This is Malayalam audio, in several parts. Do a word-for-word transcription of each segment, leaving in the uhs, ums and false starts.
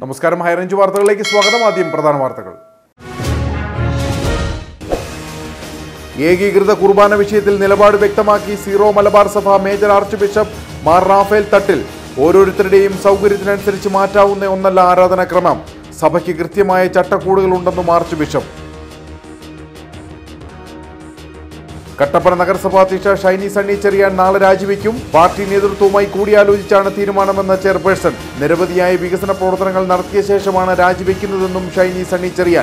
നമസ്കാരം, ഹൈറേഞ്ച് വാർത്തകളിലേക്ക് സ്വാഗതം. ആദ്യം പ്രധാന വാർത്തകൾ. ഏകീകൃത കുർബാന വിഷയത്തിൽ നിലപാട് വ്യക്തമാക്കി സീറോ മലബാർ സഭ major archbishop Mar Raphael Thattil. ഓരോരുത്തരുടെയും സൗകര്യത്തിനനുസരിച്ച് മാറ്റാവുന്ന ഒന്നല്ല ആരാധനാക്രമം. സഭയ്ക്ക് കൃത്യമായ ചട്ടക്കൂടുകളുണ്ടെന്നും ആർച്ച് ബിഷപ്പ്. കട്ടപ്പന നഗരസഭാ അധ്യക്ഷ ഷൈനി സണ്ണി ചെറിയാൻ നാളെ രാജിവെക്കും. പാർട്ടി നേതൃത്വവുമായി കൂടിയാലോചിച്ചാണ് തീരുമാനമെന്ന ചെയർപേഴ്സൺ. നിരവധിയായ വികസന പ്രവർത്തനങ്ങൾ നടത്തിയ ശേഷമാണ് രാജിവെക്കുന്നതെന്നും ഷൈനി സണ്ണി ചെറിയാൻ.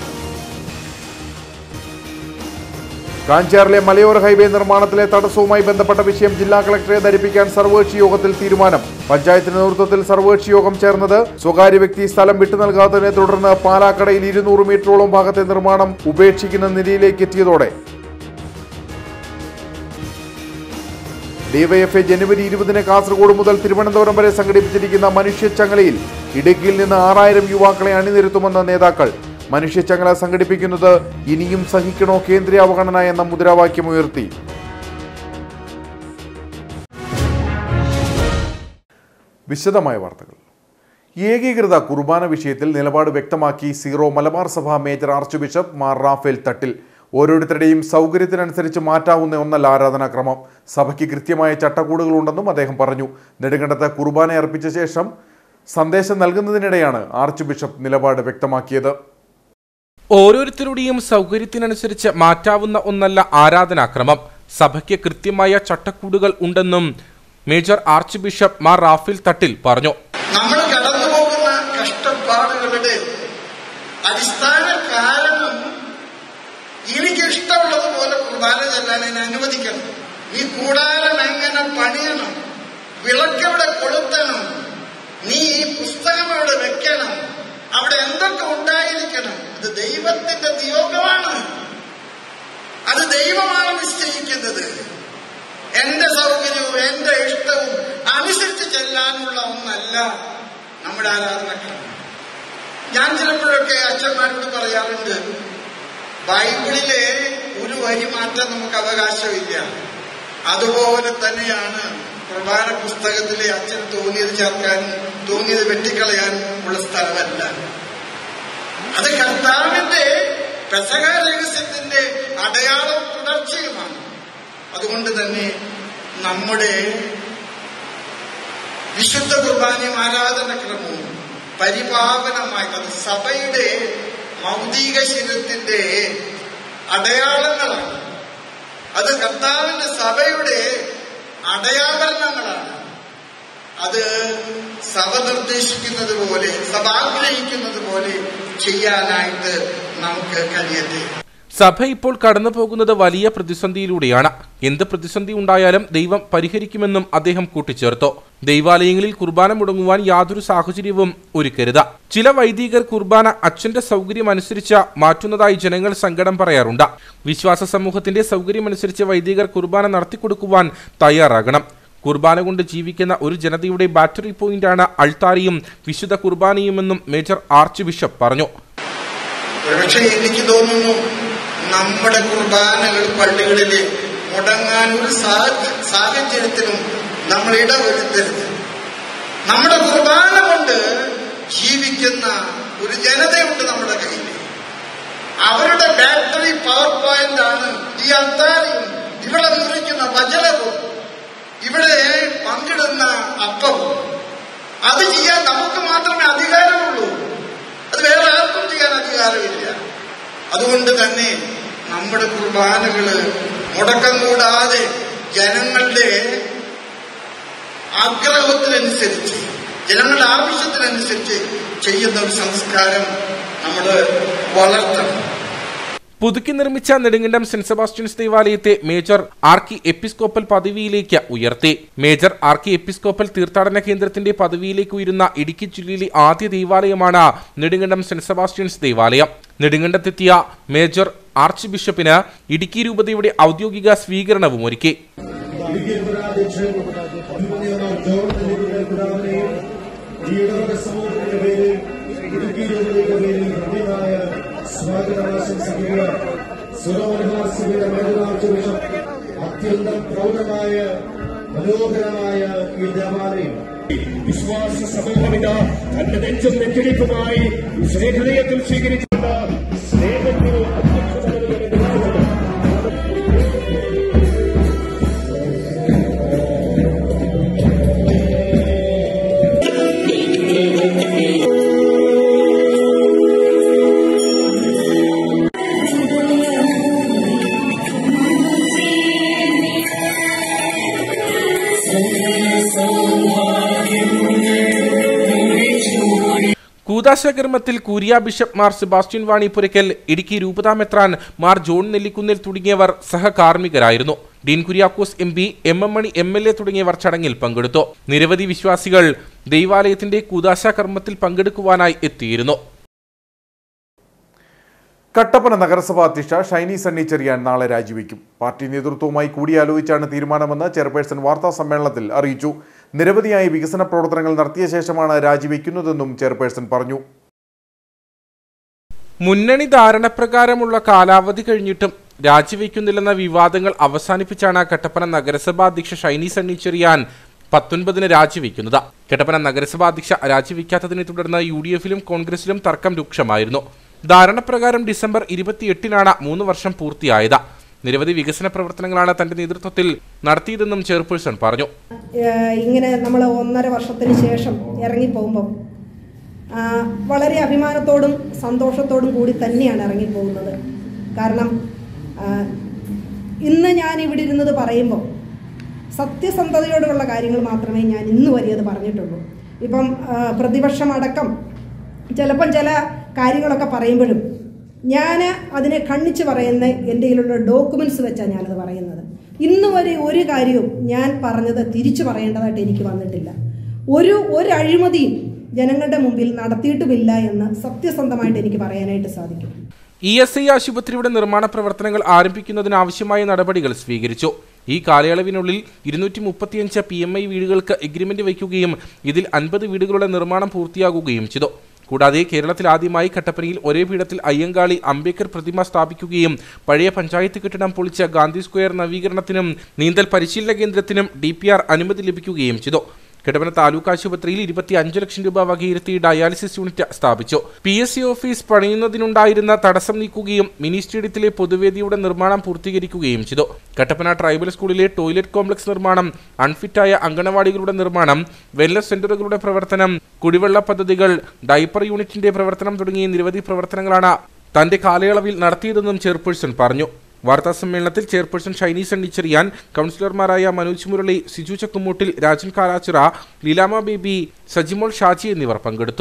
കാഞ്ചാറിലെ മലയോര ഹൈവേ നിർമ്മാണത്തിലെ തടസ്സവുമായി ബന്ധപ്പെട്ട വിഷയം ജില്ലാ കളക്ടറെ ധരിപ്പിക്കാൻ സർവകക്ഷി യോഗത്തിൽ തീരുമാനം. പഞ്ചായത്തിന്റെ നേതൃത്വത്തിൽ സർവകക്ഷി യോഗം ചേർന്നത്. സ്വകാര്യ വ്യക്തി സ്ഥലം വിട്ടു നൽകാത്തതിനെ തുടർന്ന് പാലാക്കടയിൽ ഇരുന്നൂറ് മീറ്ററോളം ഭാഗത്തെ നിർമ്മാണം ഉപേക്ഷിക്കുന്ന നിലയിലേക്ക് എത്തിയതോടെ ഡിവൈഎഫ്ഐ ജനുവരി ഇരുപതിന് കാസർഗോഡ് മുതൽ തിരുവനന്തപുരം വരെ സംഘടിപ്പിച്ചിരിക്കുന്ന മനുഷ്യച്ചങ്ങലയിൽ ഇടുക്കിയിൽ നിന്ന് ആറായിരം യുവാക്കളെ അണിനിരത്തുമെന്ന നേതാക്കൾ. മനുഷ്യച്ചങ്ങല സംഘടിപ്പിക്കുന്നത് ഇനിയും സഹിക്കണോ കേന്ദ്രീയ അവഗണന എന്ന മുദ്രാവാക്യമുയർത്തി. വിശദമായ വാർത്തകൾ. ഏകീകൃത കുർബാന വിഷയത്തിൽ നിലപാട് വ്യക്തമാക്കി സീറോ മലബാർ സഭ major archbishop Mar Raphael Thattil. ഓരോരുത്തരുടെയും സൗകര്യത്തിനനുസരിച്ച് മാറ്റാവുന്ന ഒന്നല്ല ആരാധനാക്രമം. സഭയ്ക്ക് കൃത്യമായ ചട്ടക്കൂടുകളുണ്ടെന്നും അദ്ദേഹം പറഞ്ഞു. നെടുങ്കണ്ടത്ത് കുർബാന അർപ്പിച്ച ശേഷം സന്ദേശം നൽകുന്നതിനിടെയാണ് ആർച്ച് ബിഷപ്പ് നിലപാട് വ്യക്തമാക്കിയത്. ഓരോരുത്തരുടെയും സൗകര്യത്തിനനുസരിച്ച് മാറ്റാവുന്ന ഒന്നല്ല ആരാധനാക്രമം. സഭയ്ക്ക് കൃത്യമായ ചട്ടക്കൂടുകൾ ഉണ്ടെന്നും major archbishop Mar Raphael Thattil പറഞ്ഞു. നമ്മൾ കടന്നുപോകുന്ന കഷ്ടപ്പാടുകളുടെ അടിസ്ഥാന കാരണം എനിക്ക് ഇഷ്ടമുള്ളതുപോലെ കുർബാന ചെല്ലാൻ എന്നെ അനുവദിക്കണം. ഈ കൂടാരം എങ്ങനെ പണിയണം, വിളക്കെവിടെ കൊളുത്തണം, നീ ഈ പുസ്തകം അവിടെ വെക്കണം, അവിടെ എന്തൊക്കെ ഉണ്ടായിരിക്കണം, അത് ദൈവത്തിന്റെ നിയോഗമാണ്. അത് ദൈവമാണ് നിശ്ചയിക്കുന്നത്. എന്റെ സൗകര്യവും എന്റെ ഇഷ്ടവും അനുസരിച്ച് ചെല്ലാനുള്ള ഒന്നല്ല നമ്മുടെ ആരാധനക്രമം. ഞാൻ ചിലപ്പോഴൊക്കെ അച്ഛന്മാരോട് പറയാറുണ്ട്, ബൈബിളിലെ ഒരു വരി മാറ്റാൻ നമുക്ക് അവകാശമില്ല. അതുപോലെ തന്നെയാണ് കുർബാന പുസ്തകത്തിലെ അച്ഛന് തോന്നിയത് ചേർക്കാനും തോന്നിയത് വെട്ടിക്കളയാനും ഉള്ള സ്ഥലമല്ല. അത് കർത്താവിന്റെ പെസഹ രഹസ്യത്തിന്റെ അടയാളവും തുടർച്ചയുമാണ്. അതുകൊണ്ട് തന്നെ നമ്മുടെ വിശുദ്ധ കുർബാനയും ആരാധനക്രമവും പരിപാവനമായിട്ട് സഭയുടെ മൗലിക ശരീരത്തിന്റെ അടയാളങ്ങളാണ്. അത് കർത്താവിന്റെ സഭയുടെ അടയാഭരണങ്ങളാണ്. അത് സഭ നിർദ്ദേശിക്കുന്നത് പോലെ, സഭ ആഗ്രഹിക്കുന്നത് പോലെ ചെയ്യാനായിട്ട് നമുക്ക് കഴിയട്ടെ. സഭ ഇപ്പോൾ കടന്നു പോകുന്നത് വലിയ പ്രതിസന്ധിയിലൂടെയാണ്. എന്ത് പ്രതിസന്ധി ഉണ്ടായാലും ദൈവം പരിഹരിക്കുമെന്നും അദ്ദേഹം കൂട്ടിച്ചേർത്തു. ദൈവാലയങ്ങളിൽ കുർബാന മുടങ്ങുവാൻ യാതൊരു സാഹചര്യവും ഒരുക്കരുത്. ചില വൈദികർ കുർബാന അച്ഛന്റെ സൗകര്യമനുസരിച്ച് മാറ്റുന്നതായി ജനങ്ങൾ സങ്കടം പറയാറുണ്ട്. വിശ്വാസ സമൂഹത്തിന്റെ സൗകര്യമനുസരിച്ച് വൈദികർ കുർബാന നടത്തിക്കൊടുക്കുവാൻ തയ്യാറാകണം. കുർബാന കൊണ്ട് ജീവിക്കുന്ന ഒരു ജനതയുടെ ബാറ്ററി പോയിന്റാണ് അൾത്താരയും വിശുദ്ധ കുർബാനയുമെന്നും മേജർ ആർച്ച് ബിഷപ്പ് പറഞ്ഞു. പക്ഷേ എനിക്ക് തോന്നുന്നു നമ്മുടെ കുർബാനകൾ പള്ളികളിൽ മുടങ്ങാൻ ഒരു സാഹചര്യത്തിലും നമ്മൾ ഇടവരുത്തരുത്. നമ്മുടെ കുർബാന കൊണ്ട് ജീവിക്കുന്ന ഒരു ജനതയുണ്ട് നമ്മുടെ കയ്യിൽ. അവരുടെ ബാറ്ററി പവർ പോയിന്റ് ആണ് ഈ അൾത്താരയും ഇവിടെ നിർമ്മിക്കുന്ന വചനവും ഇവിടെ പങ്കിടുന്ന അപ്പവും. അത് ചെയ്യാൻ നമുക്ക് മാത്രമേ അധികാരമുള്ളൂ. അത് വേറെ ആർക്കും ചെയ്യാൻ അധികാരമില്ല. അതുകൊണ്ട് തന്നെ നമ്മുടെ കുർബാനകള് മുടക്കം കൂടാതെ ജനങ്ങളുടെ ആഗ്രഹത്തിനനുസരിച്ച്, ജനങ്ങളുടെ ആവശ്യത്തിനനുസരിച്ച് ചെയ്യുന്ന ഒരു സംസ്കാരം നമ്മൾ വളർത്തണം. പുതുക്കി നിർമ്മിച്ച നെടുങ്കണ്ടം സെന്റ് സെബാസ്റ്റ്യൻസ് ദേവാലയത്തെ മേജർ ആർക്കി എപ്പിസ്കോപ്പൽ പദവിയിലേക്ക് ഉയർത്തി. മേജർ ആർക്കി എപ്പിസ്കോപ്പൽ തീർത്ഥാടന കേന്ദ്രത്തിന്റെ പദവിയിലേക്ക് ഉയരുന്ന ഇടുക്കി ജില്ലയിലെ ആദ്യ ദേവാലയമാണ് നെടുങ്കണ്ടം സെന്റ് സെബാസ്റ്റ്യൻസ് ദേവാലയം. നെടുങ്കണ്ടത്തെത്തിയ മേജർ ആർച്ച് ബിഷപ്പിന് ഇടുക്കി രൂപതയുടെ ഔദ്യോഗിക സ്വീകരണവും ഒരുക്കി. അത്യന്തം പ്രൗഢമായ മനോഹരമായ ഈ ദേവാലയം വിശ്വാസ സമൂഹമിത തന്റെ നെഞ്ചും നെറ്റിടിപ്പുമായി സ്നേഹതയത്തിൽ സ്വീകരിച്ചുകൊണ്ട് സ്നേഹത്തിന് കൂദാശകർമ്മത്തിൽ കൂരിയ ബിഷപ്പ് മാർ സെബാസ്റ്റ്യൻ വാണിപുരയ്ക്കൽ, ഇടുക്കി രൂപതാ മെത്രാൻ മാർ ജോൺ നെല്ലിക്കുന്നിൽ തുടങ്ങിയവർ സഹകാർമ്മികരായിരുന്നു. Dean Kuriakose M P, M M Mani M L A തുടങ്ങിയവർ ചടങ്ങിൽ പങ്കെടുത്തു. നിരവധി വിശ്വാസികൾ ദൈവാലയത്തിന്റെ കൂദാശകർമ്മത്തിൽ പങ്കെടുക്കുവാനായി എത്തിയിരുന്നു. കട്ടപ്പന നഗരസഭാ അധ്യക്ഷ ഷൈനി സണ്ണി ചെറിയാൻ നാളെ രാജിവെക്കും. പാർട്ടി നേതൃത്വവുമായി കൂടിയാലോചിച്ചാണ് തീരുമാനമെന്ന് ചെയർപേഴ്സൺ വാർത്താ സമ്മേളനത്തിൽ അറിയിച്ചു. നിരവധിയായ വികസന പ്രവർത്തനങ്ങൾ നടത്തിയ ശേഷമാണ് രാജിവെക്കുന്നതെന്നും ചെയർപേഴ്സൺ പറഞ്ഞു. മുന്നണി ധാരണപ്രകാരമുള്ള കാലാവധി കഴിഞ്ഞിട്ടും രാജിവെക്കുന്നില്ലെന്ന വിവാദങ്ങൾ അവസാനിപ്പിച്ചാണ് കട്ടപ്പന നഗരസഭാ അധ്യക്ഷ ഷൈനി സണ്ണി ചെറിയാൻ പത്തൊൻപതിന് രാജിവെക്കുന്നത്. കട്ടപ്പന നഗരസഭാ അധ്യക്ഷ രാജിവെക്കാത്തതിനെ തുടർന്ന് യു ഡി എഫിലും കോൺഗ്രസിലും തർക്കം രൂക്ഷമായിരുന്നു. ധാരണപ്രകാരം ഡിസംബർ ഇരുപത്തിയെട്ടിനാണ് മൂന്ന് വർഷം പൂർത്തിയായത്. നിരവധി വികസന പ്രവർത്തനങ്ങളാണ് തന്റെ നേതൃത്വത്തിൽ നടത്തിയതെന്നും ചെയർപേഴ്സൺ പറഞ്ഞു. ഇങ്ങനെ നമ്മൾ ഒന്നര വർഷത്തിന് ശേഷം ഇറങ്ങിപ്പോകുമ്പം വളരെ അഭിമാനത്തോടും സന്തോഷത്തോടും കൂടി തന്നെയാണ് ഇറങ്ങിപ്പോകുന്നത്. കാരണം ഇന്ന് ഞാൻ ഇവിടെ ഇരുന്നത് പറയുമ്പോൾ സത്യസന്ധതയോടുള്ള കാര്യങ്ങൾ മാത്രമേ ഞാൻ ഇന്ന് വരെയത് പറഞ്ഞിട്ടുള്ളൂ. ഇപ്പം പ്രതിപക്ഷമടക്കം ചിലപ്പം ചില കാര്യങ്ങളൊക്കെ പറയുമ്പോഴും ഞാൻ അതിനെ ഖണ്ഡിച്ച് പറയുന്ന എൻ്റെ കയ്യിലുള്ള ഡോക്യുമെന്റ്സ് വെച്ചാണ് ഞാനത് പറയുന്നത്. ഇന്ന് വരെ ഒരു കാര്യവും ഞാൻ പറഞ്ഞത് തിരിച്ചു പറയേണ്ടതായിട്ട് എനിക്ക് വന്നിട്ടില്ല. ഒരു ഒരു അഴിമതിയും ജനങ്ങളുടെ മുമ്പിൽ നടത്തിയിട്ടുമില്ല എന്ന് സത്യസന്ധമായിട്ട് എനിക്ക് പറയാനായിട്ട് സാധിക്കും. ഇ എസ് ഐ ആശുപത്രിയുടെ നിർമ്മാണ പ്രവർത്തനങ്ങൾ ആരംഭിക്കുന്നതിന് ആവശ്യമായ നടപടികൾ സ്വീകരിച്ചു. ഈ കാലയളവിനുള്ളിൽ ഇരുന്നൂറ്റി മുപ്പത്തിയഞ്ച് പി എം ഐ വീടുകൾക്ക് എഗ്രിമെന്റ് വയ്ക്കുകയും ഇതിൽ അൻപത് വീടുകളുടെ നിർമ്മാണം പൂർത്തിയാകുകയും ചെയ്തു. കൂടാതെ കേരളത്തിൽ ആദ്യമായി കട്ടപ്പനയിൽ ഒരേ പീഠത്തിൽ അയ്യങ്കാളി അംബേദ്കർ പ്രതിമ സ്ഥാപിക്കുകയും പഴയ പഞ്ചായത്ത് കെട്ടിടം പൊളിച്ച ഗാന്ധി സ്ക്വയർ നവീകരണത്തിനും നീന്തൽ പരിശീലന കേന്ദ്രത്തിനും ഡി പി ആർ അനുമതി ലഭിക്കുകയും ചെയ്തു. കട്ടപ്പന താലൂക്ക് ആശുപത്രിയിൽ ഇരുപത്തി അഞ്ച് ലക്ഷം രൂപ വകയിരുത്തി ഡയാലിസിസ് യൂണിറ്റ് സ്ഥാപിച്ചു. പി എസ് സി ഓഫീസ് പണിയുന്നതിനുണ്ടായിരുന്ന തടസ്സം നീക്കുകയും മിനി സ്റ്റേഡിയത്തിലെ പൊതുവേദിയുടെ നിർമ്മാണം പൂർത്തീകരിക്കുകയും ചെയ്തു. കട്ടപ്പന ട്രൈബൽ സ്കൂളിലെ ടോയ്ലറ്റ് കോംപ്ലക്സ് നിർമ്മാണം, അൺഫിറ്റായ അങ്കണവാടികളുടെ നിർമ്മാണം, വെൽനസ് സെന്ററുകളുടെ പ്രവർത്തനം, കുടിവെള്ള പദ്ധതികൾ, ഡൈപ്പർ യൂണിറ്റിന്റെ പ്രവർത്തനം തുടങ്ങിയ നിരവധി പ്രവർത്തനങ്ങളാണ് തന്റെ കാലയളവിൽ നടത്തിയതെന്നും ചെയർപേഴ്സൺ പറഞ്ഞു. വാർത്താ സമ്മേളനത്തിൽ ചെയർപേഴ്സൺ ഷൈനി സണ്ണി ചെറിയാൻ, കൗൺസിലർമാരായ മനോജ് മുരളി, സിജു ചക്കുമൂട്ടിൽ, രാജൻ കാരാച്ചിറ, ലീലാമ ബേബി, സജിമോൾ ഷാജി എന്നിവർ പങ്കെടുത്തു.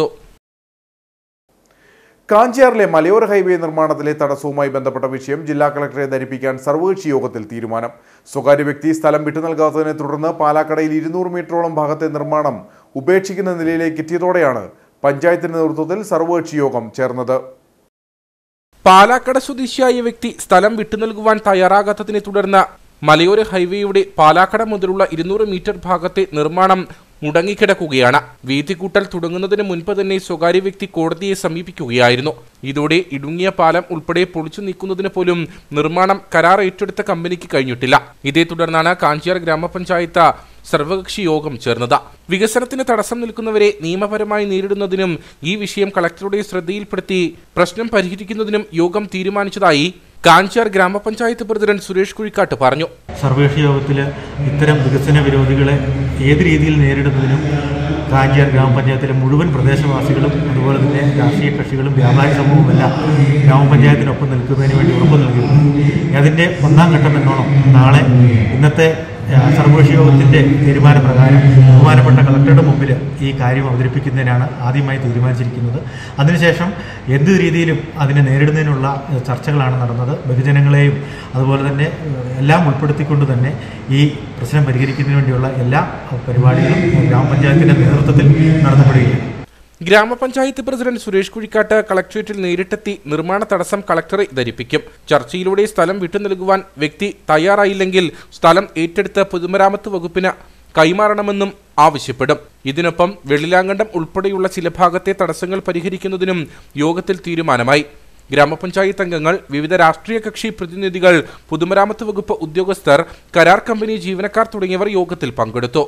കാഞ്ചിയാറിലെ മലയോര ഹൈവേ നിർമ്മാണത്തിലെ തടസ്സവുമായി ബന്ധപ്പെട്ട വിഷയം ജില്ലാ കളക്ടറെ ധരിപ്പിക്കാൻ സർവകക്ഷി യോഗത്തിൽ തീരുമാനം. സ്വകാര്യ വ്യക്തി സ്ഥലം വിട്ടു നൽകാത്തതിനെ തുടർന്ന് പാലാക്കടയിൽ ഇരുന്നൂറ് മീറ്ററോളം ഭാഗത്തെ നിർമ്മാണം ഉപേക്ഷിക്കുന്ന നിലയിലേക്ക് എത്തിയതോടെയാണ് പഞ്ചായത്തിന്റെ നേതൃത്വത്തിൽ സർവകക്ഷി യോഗം ചേർന്നത്. പാലാക്കട സ്വദേശിയായ വ്യക്തി സ്ഥലം വിട്ടുനൽകുവാൻ തയ്യാറാകാത്തതിനെ തുടർന്ന് മലയോര ഹൈവേയുടെ പാലാക്കട മുതലുള്ള ഇരുന്നൂറ് മീറ്റർ ഭാഗത്തെ നിർമ്മാണം മുടങ്ങിക്കിടക്കുകയാണ്. വീതികൂട്ടൽ തുടങ്ങുന്നതിന് മുൻപ് തന്നെ സ്വകാര്യ വ്യക്തി കോടതിയെ സമീപിക്കുകയായിരുന്നു. ഇതോടെ ഇടുങ്ങിയ പാലം ഉൾപ്പെടെ പൊളിച്ചു നീക്കുന്നതിന് പോലും നിർമ്മാണം കരാർ ഏറ്റെടുത്ത കമ്പനിക്ക് കഴിഞ്ഞിട്ടില്ല. ഇതേ തുടർന്നാണ് കാഞ്ചിയാർ ഗ്രാമപഞ്ചായത്ത് സർവകക്ഷി യോഗം ചേർന്നത്. വികസനത്തിന് തടസ്സം നിൽക്കുന്നവരെ നിയമപരമായി നേരിടുന്നതിനും ഈ വിഷയം കളക്ടറുടെ ശ്രദ്ധയിൽപ്പെടുത്തി പ്രശ്നം പരിഹരിക്കുന്നതിനും യോഗം തീരുമാനിച്ചതായി കാഞ്ചിയാർ ഗ്രാമപഞ്ചായത്ത് പ്രസിഡന്റ് സുരേഷ് കുഴിക്കാട്ട് പറഞ്ഞു. സർവകക്ഷി യോഗത്തിൽ ഇത്തരം വികസന വിരോധികളെ ഏത് രീതിയിൽ നേരിടുന്നതിനും കാഞ്ചിയാർ ഗ്രാമപഞ്ചായത്തിലെ മുഴുവൻ പ്രദേശവാസികളും അതുപോലെ തന്നെ രാഷ്ട്രീയ കക്ഷികളും വ്യാപാരി സമൂഹവുമെല്ലാം ഗ്രാമപഞ്ചായത്തിനൊപ്പം നിൽക്കുന്നതിന് വേണ്ടി ഉറപ്പ് നൽകിയിരുന്നു. അതിൻ്റെ ഒന്നാം ഘട്ടം എന്നോണം നാളെ ഇന്നത്തെ സർവകക്ഷി യോഗത്തിൻ്റെ തീരുമാനപ്രകാരം ബഹുമാനപ്പെട്ട കളക്ടറുടെ മുമ്പിൽ ഈ കാര്യം അവതരിപ്പിക്കുന്നതിനാണ് ആദ്യമായി തീരുമാനിച്ചിരിക്കുന്നത്. അതിനുശേഷം എന്ത് രീതിയിലും അതിനെ നേരിടുന്നതിനുള്ള ചർച്ചകളാണ് നടന്നത്. ബഹുജനങ്ങളെയും അതുപോലെ തന്നെ എല്ലാം ഉൾപ്പെടുത്തിക്കൊണ്ട് തന്നെ ഈ പ്രശ്നം പരിഹരിക്കുന്നതിന് വേണ്ടിയുള്ള എല്ലാ പരിപാടികളും ഗ്രാമപഞ്ചായത്തിൻ്റെ നേതൃത്വത്തിൽ നടത്തപ്പെടുകയാണ്. ഗ്രാമപഞ്ചായത്ത് പ്രസിഡന്റ് സുരേഷ് കുഴിക്കാട്ട് കളക്ടറേറ്റിൽ നേരിട്ടെത്തി നിർമ്മാണ തടസ്സം കളക്ടറെ ധരിപ്പിക്കും. ചർച്ചയിലൂടെ സ്ഥലം വിട്ടു നൽകുവാൻ വ്യക്തി തയ്യാറായില്ലെങ്കിൽ സ്ഥലം ഏറ്റെടുത്ത് പൊതുമരാമത്ത് വകുപ്പിന് കൈമാറണമെന്നും ആവശ്യപ്പെടും. ഇതിനൊപ്പം വെള്ളിലാങ്കണ്ടം ഉൾപ്പെടെയുള്ള ചില ഭാഗത്തെ തടസ്സങ്ങൾ പരിഹരിക്കുന്നതിനും യോഗത്തിൽ തീരുമാനമായി. ഗ്രാമപഞ്ചായത്ത് അംഗങ്ങൾ, വിവിധ രാഷ്ട്രീയ കക്ഷി പ്രതിനിധികൾ, പൊതുമരാമത്ത് വകുപ്പ് ഉദ്യോഗസ്ഥർ, കരാർ കമ്പനി ജീവനക്കാർ തുടങ്ങിയവർ യോഗത്തിൽ പങ്കെടുത്തു.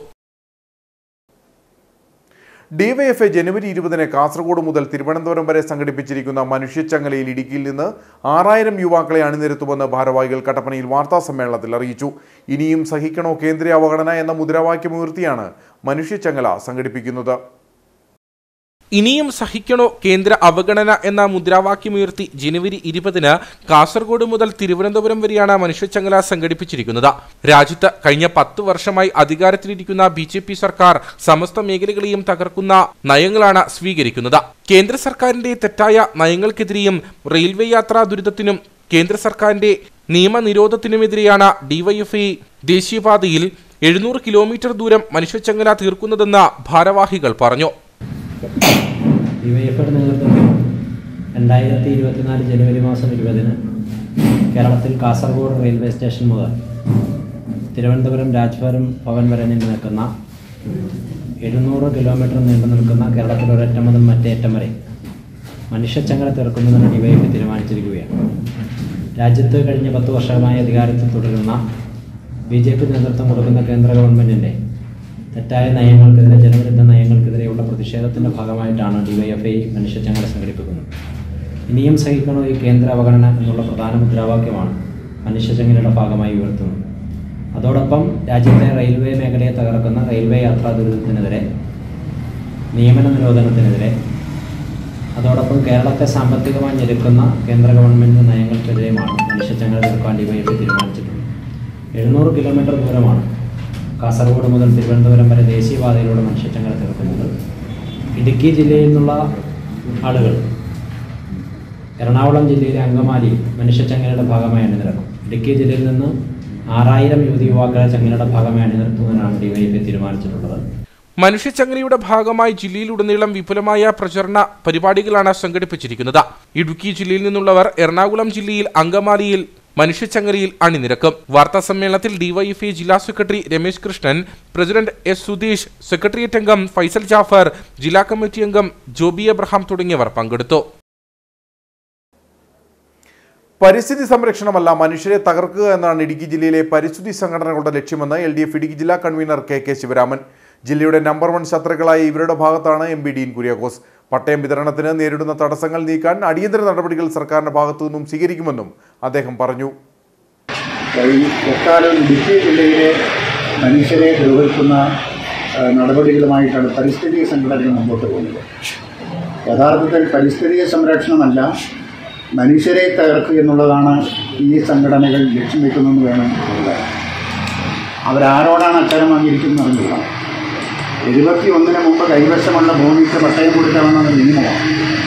ഡിവൈഎഫ്ഐ ജനുവരി ഇരുപതിന് കാസർഗോഡ് മുതൽ തിരുവനന്തപുരം വരെ സംഘടിപ്പിച്ചിരിക്കുന്ന മനുഷ്യച്ചങ്ങലയിൽ ഇടുക്കിയിൽ നിന്ന് ആറായിരം യുവാക്കളെ അണിനിരത്തുമെന്ന് ഭാരവാഹികൾ കട്ടപ്പനയിൽ വാർത്താ സമ്മേളനത്തിൽ അറിയിച്ചു. ഇനിയും സഹിക്കണോ കേന്ദ്രീയ അവഗണന എന്ന മുദ്രാവാക്യമുയർത്തിയാണ് മനുഷ്യച്ചങ്ങല സംഘടിപ്പിക്കുന്നത്. ഇനിയും സഹിക്കണോ കേന്ദ്ര അവഗണന എന്ന മുദ്രാവാക്യമുയർത്തി ജനുവരി ഇരുപതിന് കാസർഗോഡ് മുതൽ തിരുവനന്തപുരം വരെയാണ് മനുഷ്യച്ചങ്ങല സംഘടിപ്പിച്ചിരിക്കുന്നത്. രാജ്യത്ത് കഴിഞ്ഞ പത്ത് വർഷമായി അധികാരത്തിലിരിക്കുന്ന ബി ജെ പി സർക്കാർ സമസ്ത മേഖലകളെയും തകർക്കുന്ന നയങ്ങളാണ് സ്വീകരിക്കുന്നത്. കേന്ദ്ര സർക്കാരിന്റെ തെറ്റായ നയങ്ങൾക്കെതിരെയും റെയിൽവേ യാത്രാ ദുരിതത്തിനും കേന്ദ്ര സർക്കാരിന്റെ നിയമനിരോധത്തിനുമെതിരെയാണ് ഡിവൈഎഫ്ഐ ദേശീയപാതയിൽ എഴുന്നൂറ് കിലോമീറ്റർ ദൂരം മനുഷ്യച്ചങ്ങല തീർക്കുന്നതെന്ന് ഭാരവാഹികൾ പറഞ്ഞു. ഡിവൈഎഫ്ഐയുടെ നേതൃത്വത്തിൽ രണ്ടായിരത്തി ഇരുപത്തിനാല് ജനുവരി മാസം ഇരുപതിന് കേരളത്തിൽ കാസർഗോഡ് റെയിൽവേ സ്റ്റേഷൻ മുതൽ തിരുവനന്തപുരം രാജ്ഭവൻ ഭവൻ വരെ നീണ്ടു നിൽക്കുന്ന എഴുന്നൂറ് കിലോമീറ്റർ നീണ്ടു നിൽക്കുന്ന കേരളത്തിലെ ഒരറ്റം മുതൽ മറ്റേ അറ്റം വരെ മനുഷ്യച്ചങ്ങല തീർക്കുന്നതിന് ഡിവൈഎഫ്ഐ തീരുമാനിച്ചിരിക്കുകയാണ്. രാജ്യത്ത് കഴിഞ്ഞ പത്ത് വർഷമായി അധികാരത്തിൽ തുടരുന്ന ബി ജെ പി നേതൃത്വം കൊടുക്കുന്ന കേന്ദ്ര ഗവൺമെൻറ്റിൻ്റെ തെറ്റായ നയങ്ങൾക്കെതിരെ, ജനവിരുദ്ധ നയങ്ങൾക്കെതിരെയുള്ള പ്രതിഷേധത്തിൻ്റെ ഭാഗമായിട്ടാണ് ഡിവൈഎഫ്ഐ മനുഷ്യച്ചങ്ങല സംഘടിപ്പിക്കുന്നത്. ഇനിയും സഹിക്കണോ ഈ കേന്ദ്ര അവഗണന എന്നുള്ള പ്രധാന മുദ്രാവാക്യമാണ് മനുഷ്യച്ചങ്ങലയുടെ ഭാഗമായി ഉയർത്തുന്നത്. അതോടൊപ്പം രാജ്യത്തെ റെയിൽവേ മേഖലയെ തകർക്കുന്ന റെയിൽവേ യാത്രാ ദുരിതത്തിനെതിരെ, നിയമന നിരോധനത്തിനെതിരെ, അതോടൊപ്പം കേരളത്തെ സാമ്പത്തികമായി ഞെരുക്കുന്ന കേന്ദ്ര ഗവൺമെൻറ് നയങ്ങൾക്കെതിരെയുമാണ് മനുഷ്യച്ചങ്ങല തീർക്കാൻ ഡിവൈഎഫ്ഐ തീരുമാനിച്ചിട്ടുള്ളത്. എഴുന്നൂറ് കിലോമീറ്റർ ദൂരമാണ് കാസർഗോഡ് മുതൽ തിരുവനന്തപുരം വരെ ദേശീയപാതയിലൂടെ മനുഷ്യച്ചങ്ങല തീർക്കുന്നത്. ഇടുക്കി ജില്ലയിൽ നിന്നുള്ള ആളുകൾ എറണാകുളം ജില്ലയിലെ അങ്കമാലി മനുഷ്യച്ചങ്ങലയുടെ ഭാഗമായി അണിനിരക്കും. ഇടുക്കി ജില്ലയിൽ നിന്ന് ആറായിരം യുവതി യുവാക്കളെ ചങ്ങലയുടെ ഭാഗമായി അണിനിരത്തുന്നതിനാണ് ഡിവൈഎഫ്ഐ തീരുമാനിച്ചിട്ടുള്ളത്. മനുഷ്യച്ചങ്ങലയുടെ ഭാഗമായി ജില്ലയിലുടനീളം വിപുലമായ പ്രചരണ പരിപാടികളാണ് സംഘടിപ്പിച്ചിരിക്കുന്നത്. ഇടുക്കി ജില്ലയിൽ നിന്നുള്ളവർ എറണാകുളം ജില്ലയിൽ അങ്കമാലിയിൽ മനുഷ്യച്ചങ്ങലയിൽ അണിനിരക്കും. വാർത്താ സമ്മേളനത്തിൽ ഡിവൈഎഫ്ഐ ജില്ലാ secretary Ramesh Krishnan, president S Sudheesh, secretariat അംഗം ഫൈസൽ ജാഫർ, ജില്ലാ കമ്മിറ്റി അംഗം ജോബി എബ്രഹാം തുടങ്ങിയവർ പങ്കെടുത്തു. പരിസ്ഥിതി സംരക്ഷണമല്ല മനുഷ്യരെ തകർക്കുക എന്നാണ് ഇടുക്കി ജില്ലയിലെ പരിസ്ഥിതി സംഘടനകളുടെ ലക്ഷ്യമെന്ന് എൽ ഡി എഫ് ഇടുക്കി ജില്ലാ കൺവീനർ കെ കെ ശിവരാമൻ. ജില്ലയുടെ നമ്പർ വൺ ശത്രുക്കളായ ഇവരുടെ ഭാഗത്താണ് എം പി ഡീൻ കുര്യാക്കോസ്. പട്ടയം വിതരണത്തിന് നേരിടുന്ന തടസ്സങ്ങൾ നീക്കാൻ അടിയന്തര നടപടികൾ സർക്കാരിന്റെ ഭാഗത്തു നിന്നും സ്വീകരിക്കുമെന്നും അദ്ദേഹം പറഞ്ഞു. എക്കാലം ഇടുക്കി ജില്ലയിലെ മനുഷ്യരെ ദ്രോഹിക്കുന്ന നടപടികളുമായിട്ടാണ് പരിസ്ഥിതി സംഘടനകൾ മുമ്പോട്ട് പോകുന്നത്. യഥാർത്ഥത്തിൽ പരിസ്ഥിതി സംരക്ഷണമല്ല മനുഷ്യരെ തകർക്കുക എന്നുള്ളതാണ് ഈ സംഘടനകൾ ലക്ഷ്യം വയ്ക്കുന്നതെന്ന് വേണം പറയാൻ. അവരാരോടാണ് അത്തരം വാങ്ങിയിരിക്കുന്നതെന്നില്ല. എഴുപത്തി ഒന്നിന് മുമ്പ് കൈവശമുള്ള ഭൂമിക്ക് പട്ടയം കൊടുക്കണമെന്ന നിയമമാണ്.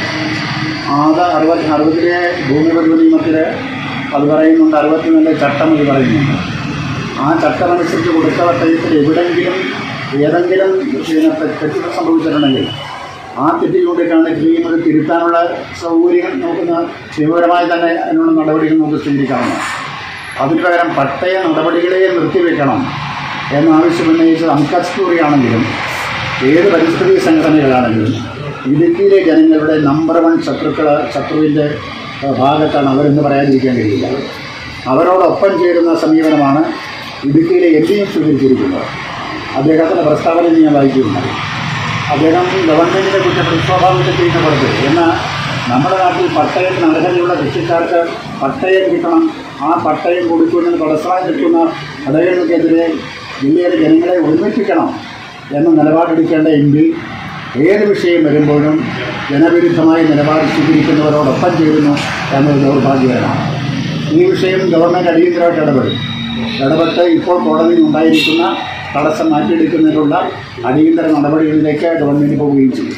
അത് അറുപത് അറുപതിലെ ഭൂമി പതിവ് നിയമത്തിൽ അത് പറയുന്നുണ്ട്, അറുപത്തിനാലിലെ ചട്ടം അത് പറയുന്നുണ്ട്. ആ ചട്ടമനുസരിച്ച് കൊടുത്ത പട്ടയത്തിൽ എവിടെയെങ്കിലും ഏതെങ്കിലും തെറ്റുകൾ സംഭവിച്ചിട്ടുണ്ടെങ്കിൽ ആ തെറ്റിൽ കൊണ്ടിട്ടാണ് ചെയ്യുന്നത് തിരുത്താനുള്ള സൗകര്യം നമുക്ക് നിയമപരമായി തന്നെ അതിനുള്ള നടപടികൾ നമുക്ക് സ്വീകരിക്കാവുന്നതാണ്. അതിന് പകരം പട്ടയ നടപടികളെ നിർത്തിവെക്കണം എന്നാവശ്യമുന്നയിച്ചത് അംകസ്റ്റൂറിയാണെങ്കിലും ഏത് പരിസ്ഥിതി സംഘടനകളാണെങ്കിലും ഇടുക്കിയിലെ ജനങ്ങളുടെ നമ്പർ വൺ ശത്രുക്കൾ ശത്രുവിൻ്റെ ഭാഗത്താണ് അവരെന്ന് പറയാതിരിക്കാൻ കഴിയില്ല. അവരോടൊപ്പം ചേരുന്ന സമീപനമാണ് ഇടുക്കിയിലെ എം പിയും സ്വീകരിച്ചിരിക്കുന്നത്. അദ്ദേഹത്തിൻ്റെ പ്രസ്താവന ഞാൻ വായിക്കുന്നുണ്ട്. അദ്ദേഹം ഗവൺമെൻറ്റിനെ കുറിച്ച് പ്രതിസ്വാഭാവികത ചെയ്യുന്നവർക്ക് എന്നാൽ നമ്മുടെ നാട്ടിൽ പട്ടയത്തിന് അർഹതയുള്ള കൃഷിക്കാർക്ക് പട്ടയം കിട്ടണം, ആ പട്ടയം കൊടുക്കുന്നതിന് തടസ്സമായി നിൽക്കുന്ന ഘടകങ്ങൾക്കെതിരെ ജില്ലയിലെ ജനങ്ങളെ ഒരുമിപ്പിക്കണം എന്ന നിലപാടെടുക്കേണ്ട എം പി ഏത് വിഷയം വരുമ്പോഴും ജനവിരുദ്ധമായ നിലപാട് സ്വീകരിക്കുന്നവരോടൊപ്പം ചേരുന്നു എന്നത് ദൗർഭാഗ്യകരമാണ്. ഈ വിഷയം ഗവൺമെൻറ് അടിയന്തരമായിട്ട് ഇടപെടും. ഇടപെട്ട് ഇപ്പോൾ കോടതിയിൽ ഉണ്ടായിരിക്കുന്ന തടസ്സം മാറ്റിയെടുക്കുന്നതിനുള്ള അടിയന്തര നടപടികളിലേക്ക് ഗവൺമെൻറ് പോവുകയും ചെയ്യും.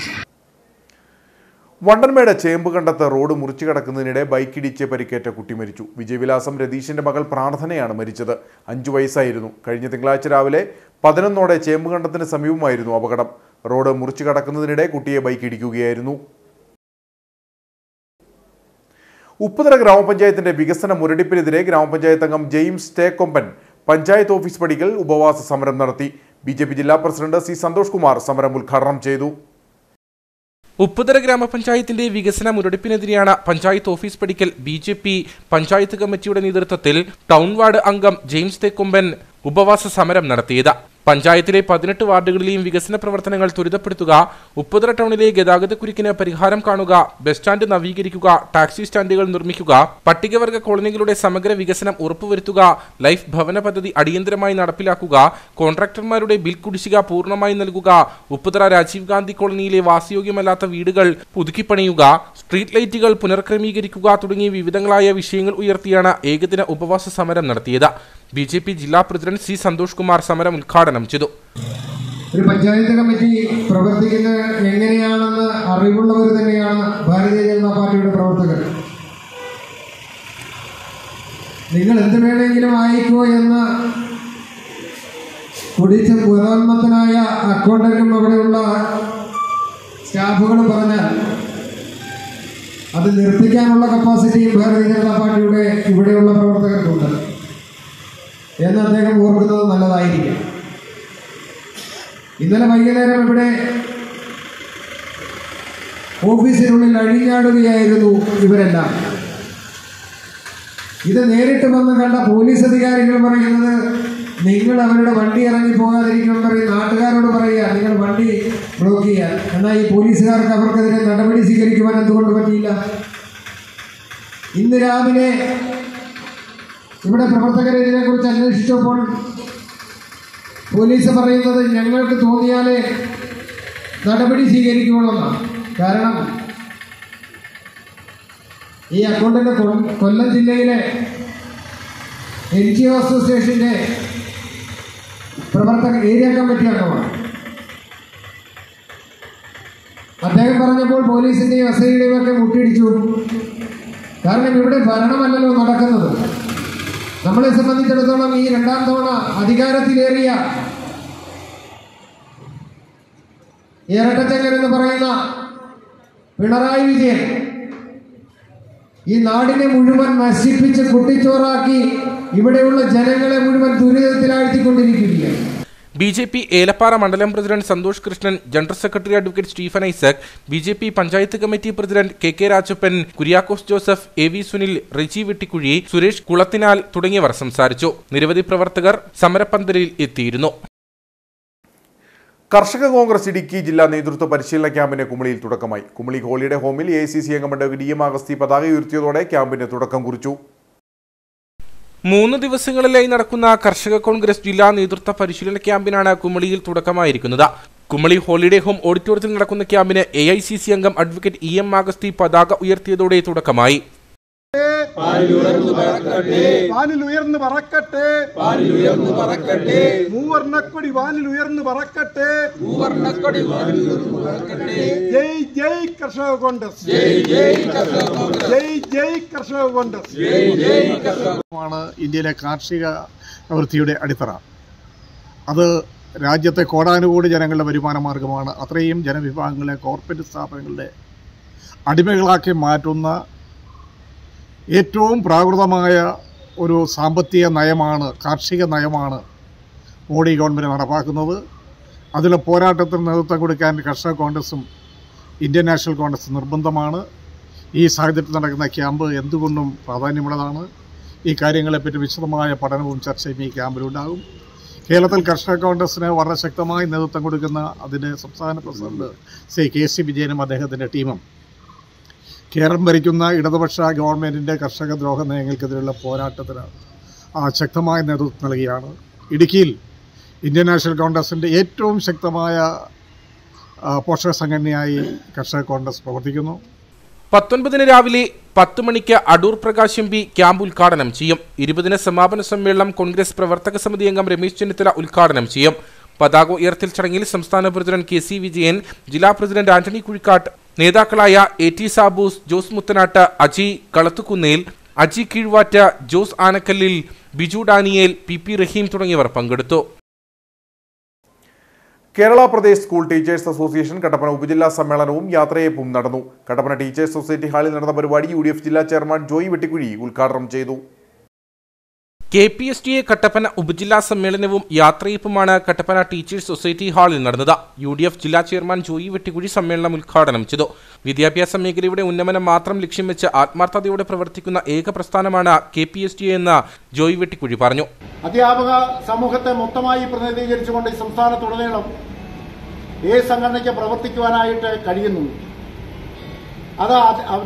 വണ്ടൻമേട് ചേമ്പുകണ്ടത്ത് റോഡ് മുറിച്ചു കടക്കുന്നതിനിടെ ബൈക്കിടിച്ച് പരിക്കേറ്റ കുട്ടി മരിച്ചു. വിജയവിലാസം രതീഷിന്റെ മകൾ പ്രാർത്ഥനയാണ് മരിച്ചത്. അഞ്ചു വയസ്സായിരുന്നു. കഴിഞ്ഞ തിങ്കളാഴ്ച രാവിലെ പതിനൊന്നോടെ ചേമ്പുകണ്ടത്തിന് സമീപമായിരുന്നു അപകടം. റോഡ് മുറിച്ചു കടക്കുന്നതിനിടെ കുട്ടിയെ ബൈക്ക് ഇടിക്കുകയായിരുന്നു. ഉപ്പുതറ ഗ്രാമപഞ്ചായത്തിന്റെ വികസന മുരടിപ്പിനെതിരെ ഗ്രാമപഞ്ചായത്ത് അംഗം ജെയിംസ് തേക്കൊമ്പൻ പഞ്ചായത്ത് ഓഫീസ് പടിക്കൽ ഉപവാസ സമരം നടത്തി. ബി ജെ പി ജില്ലാ പ്രസിഡന്റ് സി സന്തോഷ് കുമാർ സമരം ഉദ്ഘാടനം ചെയ്തു. ഉപ്പുതറ ഗ്രാമപഞ്ചായത്തിന്റെ വികസന മുരടിപ്പിനെതിരെയാണ് പഞ്ചായത്ത് ഓഫീസ് പടിക്കൽ ബി ജെ പി പഞ്ചായത്ത് കമ്മിറ്റിയുടെ നേതൃത്വത്തിൽ ടൗൺ വാർഡ് അംഗം ജെയിംസ് തേക്കൊമ്പൻ ഉപവാസ സമരം നടത്തിയത്. പഞ്ചായത്തിലെ പതിനെട്ട് വാർഡുകളിലെയും വികസന പ്രവർത്തനങ്ങൾ ത്വരിതപ്പെടുത്തുക, ഉപ്പുതറ ടൗണിലെ ഗതാഗതക്കുരുക്കിന് പരിഹാരം കാണുക, ബസ് സ്റ്റാൻഡ് നവീകരിക്കുക, ടാക്സി സ്റ്റാൻഡുകൾ നിർമ്മിക്കുക, പട്ടികവർഗ കോളനികളുടെ സമഗ്ര വികസനം ഉറപ്പുവരുത്തുക, ലൈഫ് ഭവന പദ്ധതി അടിയന്തരമായി നടപ്പിലാക്കുക, കോൺട്രാക്ടർമാരുടെ ബിൽ കുടിശ്ശിക പൂർണ്ണമായി നൽകുക, ഉപ്പുതറ രാജീവ് ഗാന്ധി കോളനിയിലെ വാസയോഗ്യമല്ലാത്ത വീടുകൾ പുതുക്കിപ്പണിയുക, സ്ട്രീറ്റ് ലൈറ്റുകൾ പുനർക്രമീകരിക്കുക തുടങ്ങിയ വിവിധങ്ങളായ വിഷയങ്ങൾ ഉയർത്തിയാണ് ഏകദിന ഉപവാസ സമരം നടത്തിയത്. ബി ജെ പി ജില്ലാ പ്രസിഡന്റ് സി സന്തോഷ് കുമാർ സമരം ഉദ്ഘാടനം ചെയ്തു. ഒരു പഞ്ചായത്ത് കമ്മിറ്റി പ്രവർത്തിക്കുന്നത് എങ്ങനെയാണെന്ന് അറിവുള്ളവർ തന്നെയാണ് ഭാരതീയ ജനതാ പാർട്ടിയുടെ പ്രവർത്തകർ. നിങ്ങൾ എന്ത് വേണമെങ്കിലും ആയിക്കോ എന്ന് കുടിച്ച പുരോന്മത്തനായ അക്കൗണ്ടന്റും അവിടെയുള്ള സ്റ്റാഫുകളും പറഞ്ഞാൽ അത് നിർത്തിക്കാനുള്ള കപ്പാസിറ്റിയും ഭാരതീയ ജനതാ പാർട്ടിയുടെ ഇവിടെയുള്ള പ്രവർത്തകർക്കുണ്ട് എന്ന് അദ്ദേഹം ഓർക്കുന്നത് നല്ലതായിരിക്കും. ഇന്നലെ വൈകുന്നേരം ഇവിടെ ഓഫീസിനുള്ളിൽ അഴിഞ്ഞാടുകയായിരുന്നു ഇവരെല്ലാം. ഇത് നേരിട്ട് വന്ന് കണ്ട പോലീസ് അധികാരികൾ പറയുന്നത്, നിങ്ങൾ അവരുടെ വണ്ടി ഇറങ്ങി പോകാതിരിക്കണം പറയും. നാട്ടുകാരോട് പറയുക നിങ്ങൾ വണ്ടി ബ്ലോക്ക് ചെയ്യാൻ. എന്നാൽ ഈ പോലീസുകാർക്ക് അവർക്കെതിരെ നടപടി സ്വീകരിക്കുവാൻ എന്തുകൊണ്ട് പറ്റിയില്ല? ഇന്ന് രാവിലെ ഇവിടെ പ്രവർത്തകരെ ഇതിനെക്കുറിച്ച് അന്വേഷിച്ചപ്പോൾ പോലീസ് പറയുന്നത് ഞങ്ങൾക്ക് തോന്നിയാലേ നടപടി സ്വീകരിക്കുമെന്നാണ്. കാരണം ഈ അക്കൗണ്ടിന്റെ കൊല്ലം ജില്ലയിലെ എൻ ജി ഒ അസോസിയേഷന്റെ പ്രവർത്തക ഏരിയ കമ്മിറ്റി അംഗമാണ്. അദ്ദേഹം പറഞ്ഞപ്പോൾ പോലീസിന്റെയും എസ് ഐയുടെയും ഒക്കെ മുട്ടിയിടിച്ചു. കാരണം ഇവിടെ ഭരണമല്ലല്ലോ നടക്കുന്നത്. നമ്മളെ സംബന്ധിച്ചിടത്തോളം ഈ രണ്ടാം തവണ അധികാരത്തിലേറിയ ഇരട്ടച്ചങ്കൻ എന്ന് പറയുന്ന പിണറായി വിജയൻ ഈ നാടിനെ മുഴുവൻ നശിപ്പിച്ച് കുട്ടിച്ചോറാക്കി ഇവിടെയുള്ള ജനങ്ങളെ മുഴുവൻ ദുരിതത്തിലാഴ്ത്തിക്കൊണ്ടിരിക്കുകയാണ്. ബി ജെ പി ഏലപ്പാറ മണ്ഡലം president Santhosh Krishnan, general secretary advocate Stephen Isaac, B J P panchayat committee president K K Rajappan, Kuriakose Joseph, A V Sunil, Riji Vettikuzhy, Suresh Kulathinal തുടങ്ങിയവർ സംസാരിച്ചു. നിരവധി പ്രവർത്തകർ സമരപ്പന്തലിൽ എത്തിയിരുന്നു. കർഷക കോൺഗ്രസ് ഇടുക്കി ജില്ലാ നേതൃത്വ പരിശീലന ക്യാമ്പിന് കുമളിയിൽ തുടക്കമായി. കുമളി ഹോളിഡേ ഹോമിൽ എ ഐ സി സി അംഗം ഡി എം അഗസ്തി പതാക ഉയർത്തിയതോടെ ക്യാമ്പിന് തുടക്കം കുറിച്ചു. മൂന്ന് ദിവസങ്ങളിലായി നടക്കുന്ന കർഷക കോൺഗ്രസ് ജില്ലാ നേതൃത്വ പരിശീലന ക്യാമ്പിനാണ് കുമളിയിൽ തുടക്കമായിരിക്കുന്നത്. കുമളി ഹോളിഡേ ഹോം ഓഡിറ്റോറിയത്തിൽ നടക്കുന്ന ക്യാമ്പിന് എ ഐ സി സി അംഗം അഡ്വക്കേറ്റ് ഇ എം അഗസ്തി പതാക ഉയർത്തിയതോടെ തുടക്കമായി. വാനിലുയർന്നു പറക്കട്ടെ, മൂവർണ്ണക്കൊടി വാനിലുയർന്നു പറക്കട്ടെ, ജയ് ജയ് കർഷക കോൺഗ്രസ്, ജയ് ജയ് കർഷക കോൺഗ്രസ്. ാണ് ഇന്ത്യയിലെ കാർഷിക പ്രവൃത്തിയുടെ അടിത്തറ. അത് രാജ്യത്തെ കോടാനുകോടി ജനങ്ങളുടെ വരുമാന മാർഗമാണ്. അത്രയും ജനവിഭാഗങ്ങളെ കോർപ്പറേറ്റ് സ്ഥാപനങ്ങളുടെ അടിമകളാക്കി മാറ്റുന്ന ഏറ്റവും പ്രാകൃതമായ ഒരു സാമ്പത്തിക നയമാണ്, കാർഷിക നയമാണ് മോഡി ഗവൺമെൻറ് നടപ്പാക്കുന്നത്. അതിലെ പോരാട്ടത്തിന് നേതൃത്വം കൊടുക്കാൻ കർഷക കോൺഗ്രസും ഇന്ത്യൻ നാഷണൽ കോൺഗ്രസും നിർബന്ധമാണ്. ഈ സാഹചര്യത്തിൽ നടക്കുന്ന ക്യാമ്പ് എന്തുകൊണ്ടും പ്രാധാന്യമുള്ളതാണ്. ഈ കാര്യങ്ങളെപ്പറ്റി വിശദമായ പഠനവും ചർച്ചയും ഈ ക്യാമ്പിലുണ്ടാകും. കേരളത്തിൽ കർഷക കോൺഗ്രസിന് വളരെ ശക്തമായി നേതൃത്വം കൊടുക്കുന്ന അതിൻ്റെ സംസ്ഥാന പ്രസിഡന്റ് ശ്രീ കെ സി വിജയനും അദ്ദേഹത്തിൻ്റെ ടീമും കേരളം ഭരിക്കുന്ന ഇടതുപക്ഷ ഗവൺമെൻറ്റിൻ്റെ കർഷക ദ്രോഹ നയങ്ങൾക്കെതിരെയുള്ള പോരാട്ടത്തിന് ശക്തമായ നേതൃത്വം നൽകിയാണ്. ഇടുക്കിയിൽ ഇന്ത്യൻ നാഷണൽ കോൺഗ്രസിൻ്റെ ഏറ്റവും ശക്തമായ പോഷക സംഘടനയായി കർഷക കോൺഗ്രസ് പ്രവർത്തിക്കുന്നു. പത്തൊൻപതിന് രാവിലെ പത്ത് മണിക്ക് Adoor Prakash M P camp ഉദ്ഘാടനം ചെയ്യും. ഇരുപതിന് സമാപന സമ്മേളനം കോൺഗ്രസ് പ്രവർത്തക സമിതി അംഗം രമേശ് ചെന്നിത്തല ഉദ്ഘാടനം ചെയ്യും. പതാക ഉയർത്തൽ ചടങ്ങിൽ സംസ്ഥാന പ്രസിഡന്റ് കെ സി വിജയൻ, ജില്ലാ പ്രസിഡന്റ് ആന്റണി കുഴിക്കാട്ട്, നേതാക്കളായ A T Saboos, Jose Muthanattu, Aji Kalathukunnel, Aji Keezhvatta, Jose Anakkallil, Biju Daniel, P P Raheem തുടങ്ങിയവർ പങ്കെടുത്തു. Kerala Pradesh school teachers association Kattappana ഉപജില്ലാ സമ്മേളനവും യാത്രയയപ്പും നടന്നു. കട്ടപ്പന ടീച്ചേഴ്സ് സൊസൈറ്റി ഹാളിൽ നടന്ന പരിപാടി യു ഡി എഫ് ജില്ലാ ചെയർമാൻ ജോയി വെട്ടിക്കുഴി ഉദ്ഘാടനം ചെയ്തു. K P S T A Kattappana ഉപജില്ലാ സമ്മേളനവും യാത്രയപ്പുമാണ് കട്ടപ്പന ടീച്ചേഴ്സ് സൊസൈറ്റി ഹാളിൽ നടന്നത്. യു ഡി എഫ് ജില്ലാ ചെയർമാൻ ജോയി വെട്ടിക്കുഴി സമ്മേളനം ഉദ്ഘാടനം ചെയ്തു. വിദ്യാഭ്യാസ മേഖലയുടെ ഉന്നമനം മാത്രം ലക്ഷ്യം വെച്ച് ആത്മാർത്ഥതയോടെ പ്രവർത്തിക്കുന്ന ഏക പ്രസ്ഥാനമാണ് K P S T A എന്ന് ജോയി വെട്ടിക്കുഴി പറഞ്ഞു. അധ്യാപക സമൂഹത്തെ മൊത്തമായി പ്രതിനിധീകരിച്ചുകൊണ്ട് ഈ സംസ്ഥാനത്തുടനീളം ഈ സംഘടനയ്ക്ക് പ്രവർത്തിക്കുവാനായിട്ട് കഴിയുന്നു. അത്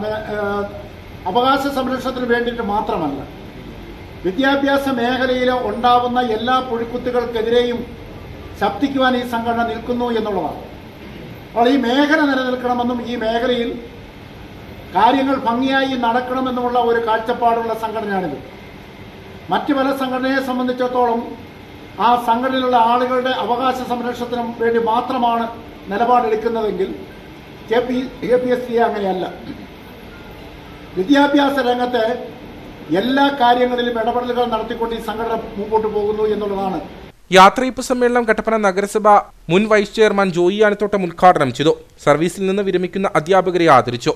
അവകാശ സംരക്ഷണത്തിന് വേണ്ടിയിട്ട് മാത്രമല്ല, വിദ്യാഭ്യാസ മേഖലയിൽ ഉണ്ടാവുന്ന എല്ലാ പുഴുക്കുത്തുകൾക്കെതിരെയും ശബ്ദിക്കുവാൻ ഈ സംഘടന നിൽക്കുന്നു എന്നുള്ളതാണ്. അപ്പോൾ ഈ മേഖല നിലനിൽക്കണമെന്നും ഈ മേഖലയിൽ കാര്യങ്ങൾ ഭംഗിയായി നടക്കണമെന്നുമുള്ള ഒരു കാഴ്ചപ്പാടുള്ള സംഘടനയാണിത്. മറ്റു പല സംഘടനയെ സംബന്ധിച്ചിടത്തോളം ആ സംഘടനയിലുള്ള ആളുകളുടെ അവകാശ സംരക്ഷണത്തിനും വേണ്ടി മാത്രമാണ് നിലപാടെടുക്കുന്നതെങ്കിൽ K P K P S T അങ്ങനെയല്ല. വിദ്യാഭ്യാസ രംഗത്തെ എല്ലാ കാര്യങ്ങളിലും ഇടപെടലുകൾ നടത്തിക്കൊണ്ട് ഈ സംഘടന മുമ്പോട്ട് പോകുന്നു എന്നുള്ളതാണ്. യാത്രയപ്പ് സമ്മേളനം കട്ടപ്പന നഗരസഭ മുൻ വൈസ് ചെയർമാൻ ജോയി ആനത്തോട്ടം ഉദ്ഘാടനം ചെയ്തു. സർവീസിൽ നിന്ന് വിരമിക്കുന്ന അധ്യാപകരെ ആദരിച്ചു.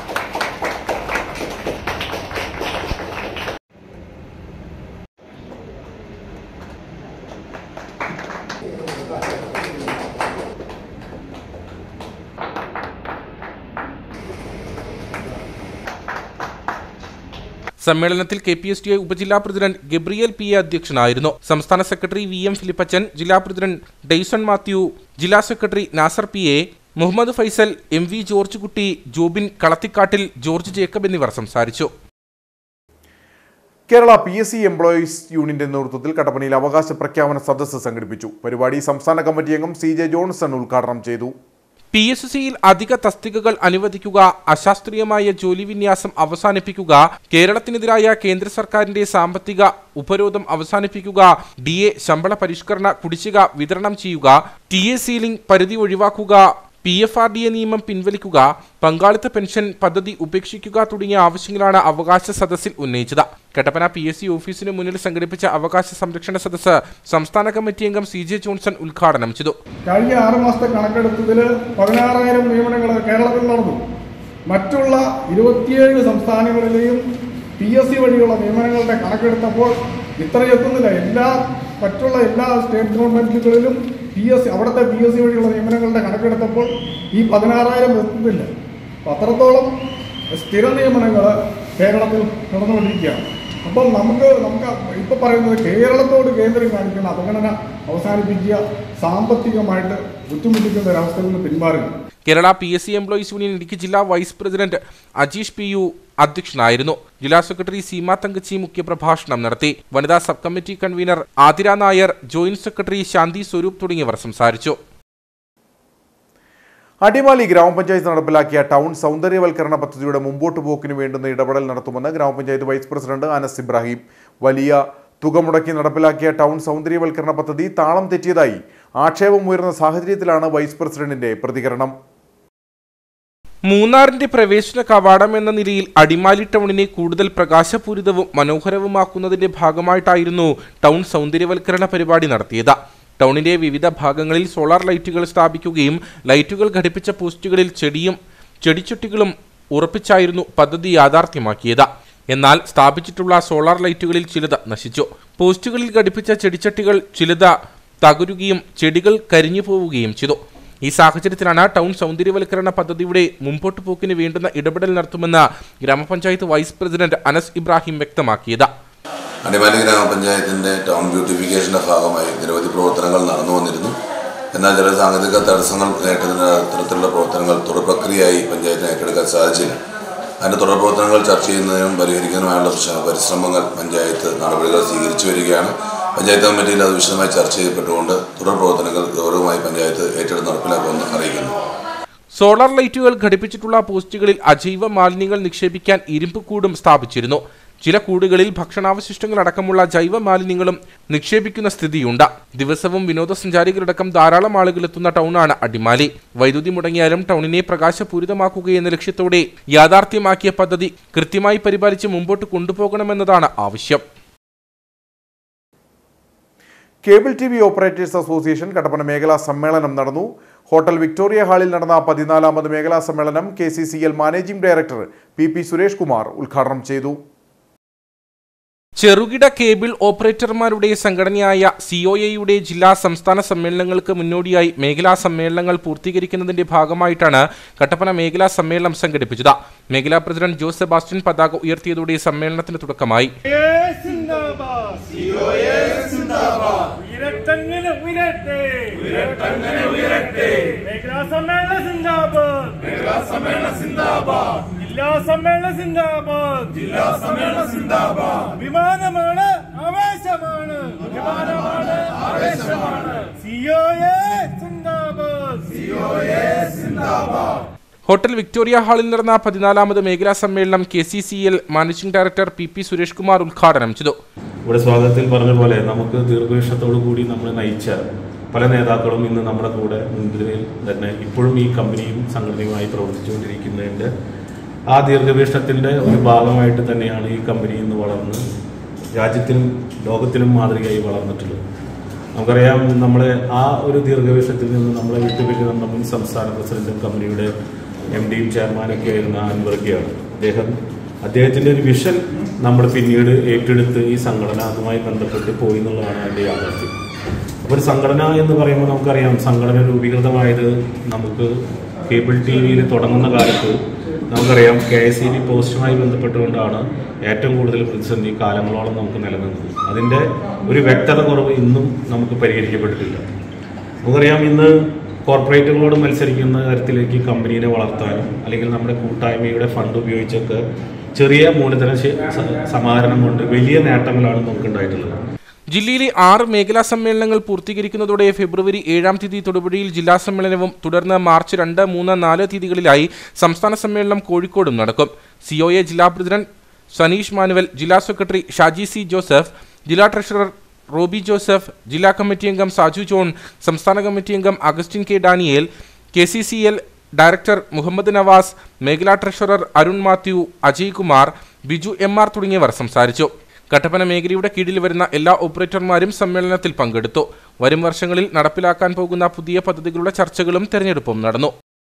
സമ്മേളനത്തിൽ K P S T I ഉപജില്ലാ പ്രസിഡന്റ് ഗബ്രിയേൽ പി എ അധ്യക്ഷനായിരുന്നു. സംസ്ഥാന സെക്രട്ടറി വി എം ഫിലിപ്പച്ചൻ, ജില്ലാ പ്രസിഡന്റ് ഡെയ്സൺ മാത്യു, ജില്ലാ സെക്രട്ടറി Nasar P A, Muhammad Faisal, M V George Kutty, Jobin Kalathikattil, George Jacob എന്നിവർ സംസാരിച്ചു. Kerala P S C employees യൂണിയന്റെ നേതൃത്വത്തിൽ കട്ടപ്പനയിൽ അവകാശ പ്രഖ്യാപന സദസ്സ് സംഘടിപ്പിച്ചു. പരിപാടി സംസ്ഥാന കമ്മിറ്റി അംഗം സി ജെ ജോൺസൺ ഉദ്ഘാടനം ചെയ്തു. പി എസ് സിയിൽ അധിക തസ്തികകൾ അനുവദിക്കുക, അശാസ്ത്രീയമായ ജോലി വിന്യാസം അവസാനിപ്പിക്കുക, കേരളത്തിനെതിരായ കേന്ദ്ര സർക്കാരിന്റെ സാമ്പത്തിക ഉപരോധം അവസാനിപ്പിക്കുക, ഡി എ ശമ്പള പരിഷ്കരണ കുടിശ്ശിക വിതരണം ചെയ്യുക, ടി എ സീലിംഗ് പരിധി ഒഴിവാക്കുക, P F R D A നിയമം പിൻവലിക്കുക, പങ്കാളിത്ത പെൻഷൻ പദ്ധതി ഉപേക്ഷിക്കുക തുടങ്ങിയ ആവശ്യങ്ങളാണ് അവകാശ സദസ്സിൽ ഉന്നയിച്ചത്. കട്ടപ്പന പി എസ് സി ഓഫീസിന് മുന്നിൽ സംഘടിപ്പിച്ച അവകാശ സംരക്ഷണ സദസ്സ് സംസ്ഥാന കമ്മിറ്റി അംഗം സി ജെ ജോൺസൺ ഉദ്ഘാടനം ചെയ്തു. കഴിഞ്ഞ ആറ് മാസത്തെ കണക്കെടുത്തതിൽ പതിനാറായിരം നിയമനങ്ങൾ കേരളത്തിൽ നടന്നു. മറ്റുള്ള ഇരുപത്തിയേഴ് സംസ്ഥാനങ്ങളിലെയും പി എസ് സി വഴിയുള്ള നിയമനങ്ങളുടെ കണക്കെടുത്തപ്പോൾ ഇത്രയെത്തുന്നില്ല. എല്ലാ മറ്റുള്ള എല്ലാ സ്റ്റേറ്റ് ഗവൺമെന്റുകളിലും പി എസ് സി അവിടുത്തെ പി എസ് സി വഴിയുള്ള നിയമനങ്ങളുടെ കണക്കെടുത്തപ്പോൾ ഈ പതിനാറായിരം എത്തുന്നില്ല. അപ്പം അത്രത്തോളം സ്ഥിര നിയമനങ്ങൾ കേരളത്തിൽ നടന്നുകൊണ്ടിരിക്കുകയാണ്. അപ്പം നമുക്ക് നമുക്ക് ഇപ്പം പറയുന്നത് കേരളത്തോട് കേന്ദ്രം കാണിക്കുന്ന അവഗണന അവസാനിപ്പിക്കുക, സാമ്പത്തികമായിട്ട് ബുദ്ധിമുട്ടിക്കുന്ന ഒരവസ്ഥയിൽ നിന്ന് പിന്മാറുക. Kerala P S C employees union Idukki ജില്ലാ vice president Ajeesh P U അധ്യക്ഷനായിരുന്നു. ജില്ലാ സെക്രട്ടറി സീമ തങ്കച്ചി മുഖ്യപ്രഭാഷണം നടത്തി. വനിതാ sub committee convener Athira Nair, joint secretary Shanthi Swaroop തുടങ്ങിയവർ സംസാരിച്ചു. അടിമാലി ഗ്രാമപഞ്ചായത്ത് നടപ്പിലാക്കിയ ടൗൺ സൗന്ദര്യവൽക്കരണ പദ്ധതിയുടെ മുമ്പോട്ട് പോക്കിന് വേണ്ടുന്ന ഇടപെടൽ നടത്തുമെന്ന് ഗ്രാമപഞ്ചായത്ത് വൈസ് പ്രസിഡന്റ് അനസ് ഇബ്രാഹിം. വലിയ തുക മുടക്കി നടപ്പിലാക്കിയ ടൗൺ സൗന്ദര്യവൽക്കരണ പദ്ധതി താളം തെറ്റിയതായി ആക്ഷേപമുയർന്ന സാഹചര്യത്തിലാണ് വൈസ് പ്രസിഡന്റിന്റെ പ്രതികരണം. മൂന്നാറിന്റെ പ്രവേശന കവാടം എന്ന നിലയിൽ അടിമാലി ടൗണിനെ കൂടുതൽ പ്രകാശപൂരിതവും മനോഹരവുമാക്കുന്നതിന്റെ ഭാഗമായിട്ടായിരുന്നു ടൗൺ സൗന്ദര്യവൽക്കരണ പരിപാടി നടത്തിയത്. ടൗണിന്റെ വിവിധ ഭാഗങ്ങളിൽ സോളാർ ലൈറ്റുകൾ സ്ഥാപിക്കുകയും ലൈറ്റുകൾ ഘടിപ്പിച്ച പോസ്റ്റുകളിൽ ചെടിയും ചെടിച്ചട്ടികളും ഉറപ്പിച്ചായിരുന്നു പദ്ധതി യാഥാർത്ഥ്യമാക്കിയത്. എന്നാൽ സ്ഥാപിച്ചിട്ടുള്ള സോളാർ ലൈറ്റുകളിൽ ചിലത് നശിച്ചു. പോസ്റ്റുകളിൽ ഘടിപ്പിച്ച ചെടിച്ചട്ടികൾ ചിലത് തകരുകയും ചെടികൾ കരിഞ്ഞു പോവുകയും ചെയ്തു. ഈ സാഹചര്യത്തിലാണ് ടൗൺ സൗന്ദര്യവൽക്കരണ പദ്ധതിയുടെ മുമ്പോട്ട് പോക്കിന് വേണ്ടുന്ന ഇടപെടൽ നടത്തുമെന്ന് ഗ്രാമപഞ്ചായത്ത് വൈസ് പ്രസിഡന്റ് അനസ് ഇബ്രാഹിം വ്യക്തമാക്കിയത്. അടിമാലി ഗ്രാമപഞ്ചായത്തിൻ്റെ ടൗൺ ബ്യൂട്ടിഫിക്കേഷൻ്റെ ഭാഗമായി നിരവധി പ്രവർത്തനങ്ങൾ നടന്നു വന്നിരുന്നു. എന്നാൽ ചില സാങ്കേതിക തടസ്സങ്ങൾ നേരിട്ടതിന് അത്തരത്തിലുള്ള പ്രവർത്തനങ്ങൾ തുടർ പ്രക്രിയയായി പഞ്ചായത്തിന് ഏറ്റെടുക്കാൻ സാധിച്ചില്ല. അതിൻ്റെ തുടർ പ്രവർത്തനങ്ങൾ ചർച്ച ചെയ്യുന്നതിനും പരിഹരിക്കുന്നതിനുമായുള്ള പരിശ്രമങ്ങൾ പഞ്ചായത്ത് നടപടികൾ സ്വീകരിച്ചു വരികയാണ്. പഞ്ചായത്ത് കമ്മിറ്റിയിൽ അത് വിശദമായി ചർച്ച ചെയ്യപ്പെട്ടുകൊണ്ട് തുടർ പ്രവർത്തനങ്ങൾ ഗൗരവമായി പഞ്ചായത്ത് ഏറ്റെടുത്ത് നടപ്പിലാക്കുമെന്ന് അറിയിക്കുന്നു. സോളാർ ലൈറ്റുകൾ ഘടിപ്പിച്ചിട്ടുള്ള പോസ്റ്റുകളിൽ അജൈവ മാലിന്യങ്ങൾ നിക്ഷേപിക്കാൻ ഇരുമ്പ് കൂടും സ്ഥാപിച്ചിരുന്നു. ചില കൂടുകളിൽ ഭക്ഷണാവശിഷ്ടങ്ങൾ അടക്കമുള്ള ജൈവ മാലിന്യങ്ങളും നിക്ഷേപിക്കുന്ന സ്ഥിതിയുണ്ട്. ദിവസവും വിനോദസഞ്ചാരികളടക്കം ധാരാളം ആളുകൾ എത്തുന്ന ടൗണാണ് അടിമാലി. വൈദ്യുതി മുടങ്ങിയാലും ടൗണിനെ പ്രകാശപൂരിതമാക്കുകയെന്ന ലക്ഷ്യത്തോടെ യാഥാർത്ഥ്യമാക്കിയ പദ്ധതി കൃത്യമായി പരിപാലിച്ച് മുമ്പോട്ട് കൊണ്ടുപോകണമെന്നതാണ് ആവശ്യം. Cable T V operators association Kattappana മേഖലാ സമ്മേളനം നടന്നു. ഹോട്ടൽ വിക്ടോറിയ ഹാളിൽ നടന്ന പതിനാലാമത് മേഖലാ സമ്മേളനം K C C L managing director P P Suresh Kumar ഉദ്ഘാടനം ചെയ്തു. ചെറുകിട കേബിൾ ഓപ്പറേറ്റർമാരുടെ സംഘടനയായ സി ഒ എയുടെ ജില്ലാ സംസ്ഥാന സമ്മേളനങ്ങൾക്ക് മുന്നോടിയായി മേഖലാ സമ്മേളനങ്ങൾ പൂർത്തീകരിക്കുന്നതിന്റെ ഭാഗമായിട്ടാണ് കട്ടപ്പന മേഖലാ സമ്മേളനം സംഘടിപ്പിച്ചത്. മേഖലാ പ്രസിഡന്റ് ജോസ് സെബാസ്റ്റ്യൻ പതാക ഉയർത്തിയതോടെ സമ്മേളനത്തിന് തുടക്കമായി. ജില്ലാ സമ്മേളന സിന്ദാബാദ്, ജില്ലാ സമ്മേളന സിന്ദാബാദ്. അഭിമാനമാണ്, ആവേശമാണ്, അഭിമാനമാണ്, ആവേശമാണ്. സി ഒ എ സിന്ദാബാദ്, സി ഒ എ സിന്ദാബാദ്. ഹോട്ടൽ വിക്ടോറിയ ഹാളിൽ നടന്ന പതിനാലാമത് മേഖലാ സമ്മേളനം K C C L managing director P P Suresh Kumar ഉദ്ഘാടനം ചെയ്തു. ഇവിടെ സ്വാഗതത്തിൽ പറഞ്ഞ പോലെ നമുക്ക് ദീർഘവീക്ഷണത്തോടു കൂടി നമ്മളെ നയിച്ച പല നേതാക്കളും ഇന്ന് നമ്മുടെ കൂടെ മുൻപിൽ തന്നെ ഇപ്പോഴും ഈ കമ്പനിയും സംഘടനയുമായി പ്രവർത്തിച്ചുകൊണ്ടിരിക്കുന്നതിൻ്റെ ആ ദീർഘവീക്ഷണത്തിൻ്റെ ഒരു ഭാഗമായിട്ട് തന്നെയാണ് ഈ കമ്പനി ഇന്ന് വളർന്ന് രാജ്യത്തിനും ലോകത്തിലും മാതൃകയായി വളർന്നിട്ടുള്ളത്. നമുക്കറിയാം, നമ്മളെ ആ ഒരു ദീർഘവീക്ഷണത്തിൽ നിന്ന് നമ്മളെ വിട്ടുപിരിക്കുന്ന മുൻ സംസ്ഥാന പ്രസിഡന്റും കമ്പനിയുടെ എം ഡിയും ചെയർമാനൊക്കെ ആയിരുന്ന അൻവർഗയാണ്. അദ്ദേഹം അദ്ദേഹത്തിൻ്റെ ഒരു വിഷൻ നമ്മൾ പിന്നീട് ഏറ്റെടുത്ത് ഈ സംഘടന അതുമായി ബന്ധപ്പെട്ട് പോയി എന്നുള്ളതാണ് അതിൻ്റെ യാഥാർത്ഥ്യം. അപ്പോൾ ഒരു സംഘടന എന്ന് പറയുമ്പോൾ നമുക്കറിയാം, സംഘടന രൂപീകൃതമായത് നമുക്ക് കേബിൾ ടി വിയിൽ തുടങ്ങുന്ന കാലത്ത് നമുക്കറിയാം കെ എസ് ഇ ബി പോസ്റ്റുമായി ബന്ധപ്പെട്ടുകൊണ്ടാണ് ഏറ്റവും കൂടുതൽ പ്രതിസന്ധി കാലങ്ങളോളം നമുക്ക് നിലനിന്നത്. അതിൻ്റെ ഒരു വ്യക്തത കുറവ് ഇന്നും നമുക്ക് പരിഹരിക്കപ്പെട്ടിട്ടില്ല. നമുക്കറിയാം, ഇന്ന് കോർപ്പറേറ്റുകളോട് മത്സരിക്കുന്ന തരത്തിലേക്ക് കമ്പനീനെ വളർത്താനും അല്ലെങ്കിൽ നമ്മുടെ കൂട്ടായ്മയുടെ ഫണ്ട് ഉപയോഗിച്ചൊക്കെ ചെറിയ മൂലധന സമാഹരണം കൊണ്ട് വലിയ നേട്ടങ്ങളാണ് നമുക്കുണ്ടായിട്ടുള്ളത്. ജില്ലയിലെ ആറ് മേഖലാ സമ്മേളനങ്ങൾ പൂർത്തീകരിക്കുന്നതോടെ ഫെബ്രുവരി ഏഴാം തീയതി തൊടുപുഴയിൽ ജില്ലാ സമ്മേളനവും തുടർന്ന് മാർച്ച് രണ്ട് മൂന്ന് നാല് തീയതികളിലായി സംസ്ഥാന സമ്മേളനം കോഴിക്കോടും നടക്കും. സി ഒ എ ജില്ലാ പ്രസിഡന്റ് സനീഷ് മാനുവൽ, ജില്ലാ സെക്രട്ടറി ഷാജി സി ജോസഫ്, ജില്ലാ ട്രഷറർ റോബി ജോസഫ്, ജില്ലാ കമ്മിറ്റി അംഗം സാജു ജോൺ, സംസ്ഥാന കമ്മിറ്റി അംഗം Augustine K Daniel, K C C L director Muhammad Navas, മേഖലാ treasurer Arun Mathew, Ajay Kumar, Biju M R തുടങ്ങിയവർ സംസാരിച്ചു. കട്ടപ്പന മേഖലയുടെ കീഴിൽ വരുന്ന എല്ലാ ഓപ്പറേറ്റർമാരും സമ്മേളനത്തിൽ പങ്കെടുത്തു. വരും വർഷങ്ങളിൽ നടപ്പിലാക്കാൻ പോകുന്ന പുതിയ പദ്ധതികളുടെ ചർച്ചകളും തെരഞ്ഞെടുപ്പും നടന്നു.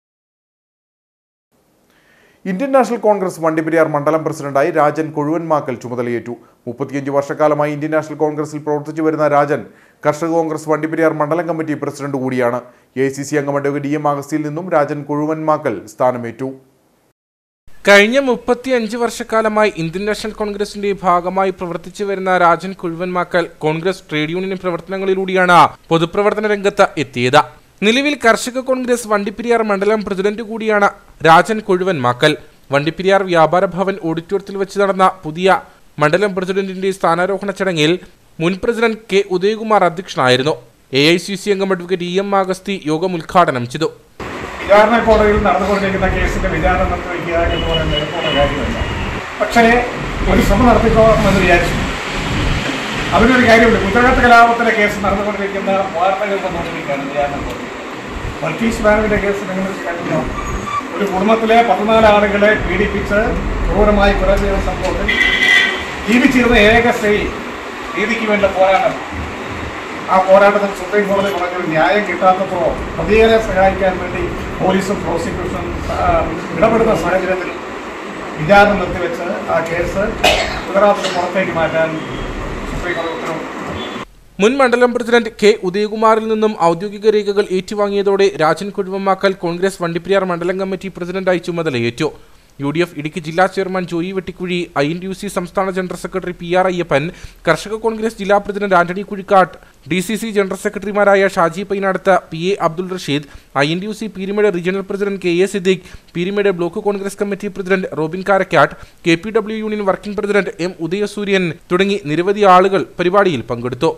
ഇന്ത്യൻ നാഷണൽ കോൺഗ്രസ് വണ്ടിപ്പെരിയാർ മണ്ഡലം പ്രസിഡന്റായി രാജൻ കൊഴുവൻമാക്കൽ ചുമതലയേറ്റു. മുപ്പത്തിയഞ്ച് വർഷക്കാലമായി ഇന്ത്യൻ നാഷണൽ കോൺഗ്രസിൽ പ്രവർത്തിച്ചു വരുന്ന രാജൻ കർഷക കോൺഗ്രസ് വണ്ടിപ്പെരിയാർ മണ്ഡലം കമ്മിറ്റി പ്രസിഡന്റ് കൂടിയാണ്. എ ഐ സി സി അംഗം അഡ്വക്കേറ്റ് ഡി എം അഗസ്റ്റിയിൽ നിന്നും രാജൻ കൊഴുവൻമാക്കൽ സ്ഥാനമേറ്റു. കഴിഞ്ഞ മുപ്പത്തിയഞ്ച് വർഷക്കാലമായി ഇന്ത്യൻ നാഷണൽ കോൺഗ്രസിന്റെ ഭാഗമായി പ്രവർത്തിച്ചു വരുന്ന രാജൻ കൊഴുവൻമാക്കൽ കോൺഗ്രസ് ട്രേഡ് യൂണിയൻ പ്രവർത്തനങ്ങളിലൂടെയാണ് പൊതുപ്രവർത്തന രംഗത്ത് എത്തിയത്. നിലവിൽ കർഷക കോൺഗ്രസ് വണ്ടിപ്പെരിയാർ മണ്ഡലം പ്രസിഡന്റ് കൂടിയാണ് രാജൻ കൊഴുവൻമാക്കൽ. വണ്ടിപ്പെരിയാർ വ്യാപാര ഭവൻ ഓഡിറ്റോറിയത്തിൽ വെച്ച് നടന്ന പുതിയ മണ്ഡലം പ്രസിഡന്റിന്റെ സ്ഥാനാരോഹണ ചടങ്ങിൽ മുൻ പ്രസിഡന്റ് കെ ഉദയകുമാർ അധ്യക്ഷനായിരുന്നു. എ ഐ സി സി അംഗം അഡ്വക്കേറ്റ് ഇ എം അഗസ്തി യോഗം ഉദ്ഘാടനം ചെയ്തു. വിചാരണ കോടതിയിൽ നടന്നുകൊണ്ടിരിക്കുന്ന കേസിന്റെ വിചാരണ നിർത്തിവെക്കുക എന്ന് പറയുന്നത് എളുപ്പമുള്ള കാര്യമല്ല. പക്ഷേ ഒരു ശ്രമം നടത്തിക്കോമെന്ന് വിചാരിച്ചു. അതിനൊരു കാര്യമുണ്ട്. കുറ്റകൃത്യ കലാപത്തിലെ കേസ് നടന്നുകൊണ്ടിരിക്കുന്ന വാർത്തകൾ വന്നുകൊണ്ടിരിക്കുകയാണ് വിചാരണ കോടതി. ബൽക്കീസ് ബാനുവിന്റെ കേസ് നിങ്ങൾ കണ്ടിട്ടുണ്ടോ? ഒരു കുടുംബത്തിലെ പതിനാല് ആളുകളെ പീഡിപ്പിച്ച് ക്രൂരമായി കൊല ചെയ്യുന്ന സംഭവത്തിൽ ജീവിച്ചിരുന്ന ഏക സ്ത്രീ നീതിക്ക് വേണ്ട പോരാട്ടം. ആ പോരാട്ടത്തിൽ സുപ്രീം കോടതി പറഞ്ഞൊരു ന്യായം കിട്ടാത്തപ്പോൾ പ്രതിയെ സഹായിക്കാൻ വേണ്ടി പോലീസും പ്രോസിക്യൂഷനും ഇടപെടുന്ന സാഹചര്യത്തിൽ വിചാരണ നിർത്തിവെച്ച് ആ കേസ് ഗുജറാത്തിന് പുറത്തേക്ക് മാറ്റാൻ സുപ്രീം കോടതി ഉത്തരവ്. മുൻ മണ്ഡലം പ്രസിഡന്റ് കെ ഉദയകുമാറിൽ നിന്നും ഔദ്യോഗിക രേഖകൾ ഏറ്റുവാങ്ങിയതോടെ രാജൻ കൊഴുവൻമാക്കൽ കോൺഗ്രസ് വണ്ടിപ്പെരിയാർ മണ്ഡലം കമ്മിറ്റി പ്രസിഡന്റായി ചുമതലയേറ്റു. യു ഡി എഫ് ഇടുക്കി ജില്ലാ chairman Joy Vettikuzhy, I N U C സംസ്ഥാന general secretary P R Ayyappan, കർഷക കോൺഗ്രസ് ജില്ലാ president Antony Kuzhikattu, D C C general സെക്രട്ടറിമാരായ Shaji Painadathu, P A Abdul Rasheed, I N U C Peermade regional president K A Siddique, Peermade block Congress committee president Robin Karakkattu, K P W union working president M Udayasooryan തുടങ്ങി നിരവധി ആളുകൾ പരിപാടിയിൽ പങ്കെടുത്തു.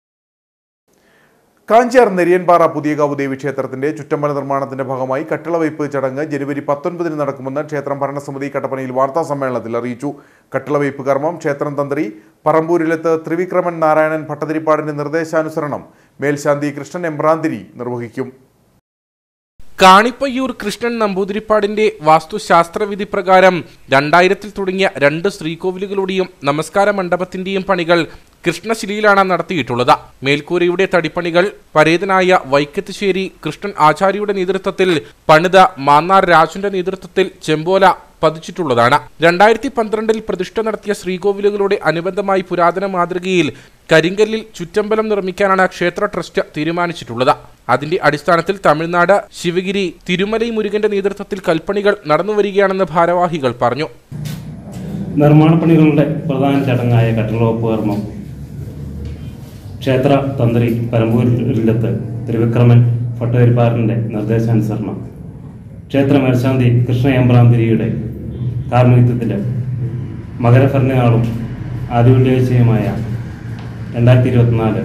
കാഞ്ചിയാർ നെരിയൻപാറ പുതിയകാവ് ദേവീക്ഷേത്രത്തിന്റെ ചുറ്റമ്പല നിർമ്മാണത്തിന്റെ ഭാഗമായി കട്ടിളവയ്പ് ചടങ്ങ് ജനുവരി പത്തൊൻപതിന് നടക്കുമെന്ന് ക്ഷേത്രം ഭരണസമിതി കട്ടപ്പനയിൽ വാർത്താ സമ്മേളനത്തിൽ അറിയിച്ചു. കട്ടിളവയ്പ് കർമ്മം ക്ഷേത്രം തന്ത്രി പറമ്പൂരിലത്ത് ത്രിവിക്രമൻ നാരായണൻ ഭട്ടതിരിപ്പാടിന്റെ നിർദ്ദേശാനുസരണം മേൽശാന്തി കൃഷ്ണൻ എമ്പ്രാന്തിരി നിർവഹിക്കും. കാണിപ്പയ്യൂർ കൃഷ്ണൻ നമ്പൂതിരിപ്പാടിന്റെ വാസ്തുശാസ്ത്രവിധി പ്രകാരം രണ്ടായിരത്തിൽ തുടങ്ങിയ രണ്ട് ശ്രീകോവിലുകളുടെയും നമസ്കാര മണ്ഡപത്തിന്റെയും പണികൾ കൃഷ്ണശിലയിലാണ് നടത്തിയിട്ടുള്ളത്. മേൽക്കൂരയുടെ തടിപ്പണികൾ പരേതനായ വൈക്കത്തുശ്ശേരി കൃഷ്ണൻ ആചാര്യയുടെ നേതൃത്വത്തിൽ പണിത മാന്നാർ രാജുന്റെ നേതൃത്വത്തിൽ ചെമ്പോല പതിച്ചിട്ടുള്ളതാണ്. രണ്ടായിരത്തി പന്ത്രണ്ടിൽ പ്രതിഷ്ഠ നടത്തിയ ശ്രീകോവിലുകളുടെ അനുബന്ധമായി പുരാതന മാതൃകയിൽ കരിങ്കല്ലിൽ ചുറ്റമ്പലം നിർമ്മിക്കാനാണ് ക്ഷേത്ര ട്രസ്റ്റ് തീരുമാനിച്ചിട്ടുള്ളത്. അതിന്റെ അടിസ്ഥാനത്തിൽ തമിഴ്നാട് ശിവഗിരി തിരുമലൈ മുരുകന്റെ നേതൃത്വത്തിൽ കൽപ്പണികൾ നടന്നുവരികയാണെന്ന് ഭാരവാഹികൾ പറഞ്ഞു. നിർമ്മാണ പണികളുടെ പ്രധാന ചടങ്ങായ കട്ടളവെപ്പ് കർമ്മം ക്ഷേത്ര തന്ത്രി പരമ്പൂരില്ലത്ത് തിരുവിക്രമൻ ഭട്ടതിരിപ്പാടിന്റെ നിർദ്ദേശാനുസരണം ക്ഷേത്ര മേൽശാന്തി കൃഷ്ണയമ്പ്രാന്തിരിയുടെ കാർമ്മികത്വത്തിൽ മകരഫർണിനാളും ആദ്യ വെള്ളിയാഴ്ചയുമായ രണ്ടായിരത്തി ഇരുപത്തിനാല്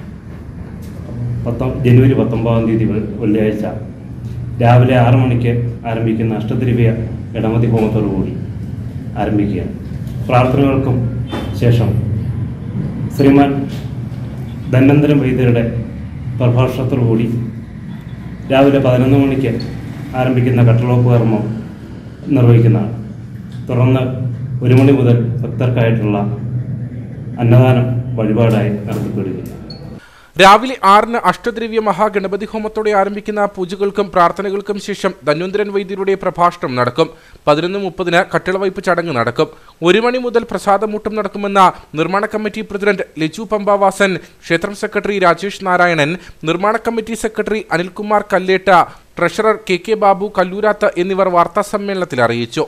പത്തൊ ജനുവരി പത്തൊമ്പതാം തീയതി വെള്ളിയാഴ്ച രാവിലെ ആറു മണിക്ക് ആരംഭിക്കുന്ന അഷ്ടദ്രവ്യ ഇടമതി ഹോമത്തോടുകൂടി ആരംഭിക്കുകയാണ്. പ്രാർത്ഥനകൾക്കും ശേഷം ശ്രീമാൻ ധന്വന്തരം വൈദ്യരുടെ പ്രഭാഷണത്തോടുകൂടി രാവിലെ പതിനൊന്ന് മണിക്ക് ആരംഭിക്കുന്ന കട്ടളവെപ്പ് കർമ്മം നിർവഹിക്കുന്നതാണ്. തുടർന്ന് ഒരു മണി മുതൽ ഭക്തർക്കായിട്ടുള്ള അന്നദാനം വഴിപാടായി നടത്തപ്പെടുകയാണ്. രാവിലെ ആറിന് അഷ്ടദ്രവ്യ മഹാഗണപതി ഹോമത്തോടെ ആരംഭിക്കുന്ന പൂജകൾക്കും പ്രാർത്ഥനകൾക്കും ശേഷം ധന്വന്തരൻ വൈദ്യരുടെ പ്രഭാഷണം നടക്കും. പതിനൊന്ന് മുപ്പതിന് കട്ടിളവയ്പ് ചടങ്ങ് നടക്കും. ഒരു മണി മുതൽ പ്രസാദമൂട്ടം നടക്കുമെന്ന നിർമ്മാണ കമ്മിറ്റി പ്രസിഡന്റ് ലിജു പമ്പാവാസൻ, ക്ഷേത്രം സെക്രട്ടറി രാജേഷ് നാരായണൻ, നിർമ്മാണ committee secretary Anilkumar Kalletta, treasurer K K Babu Kalloorath എന്നിവർ വാർത്താസമ്മേളനത്തിൽ അറിയിച്ചു.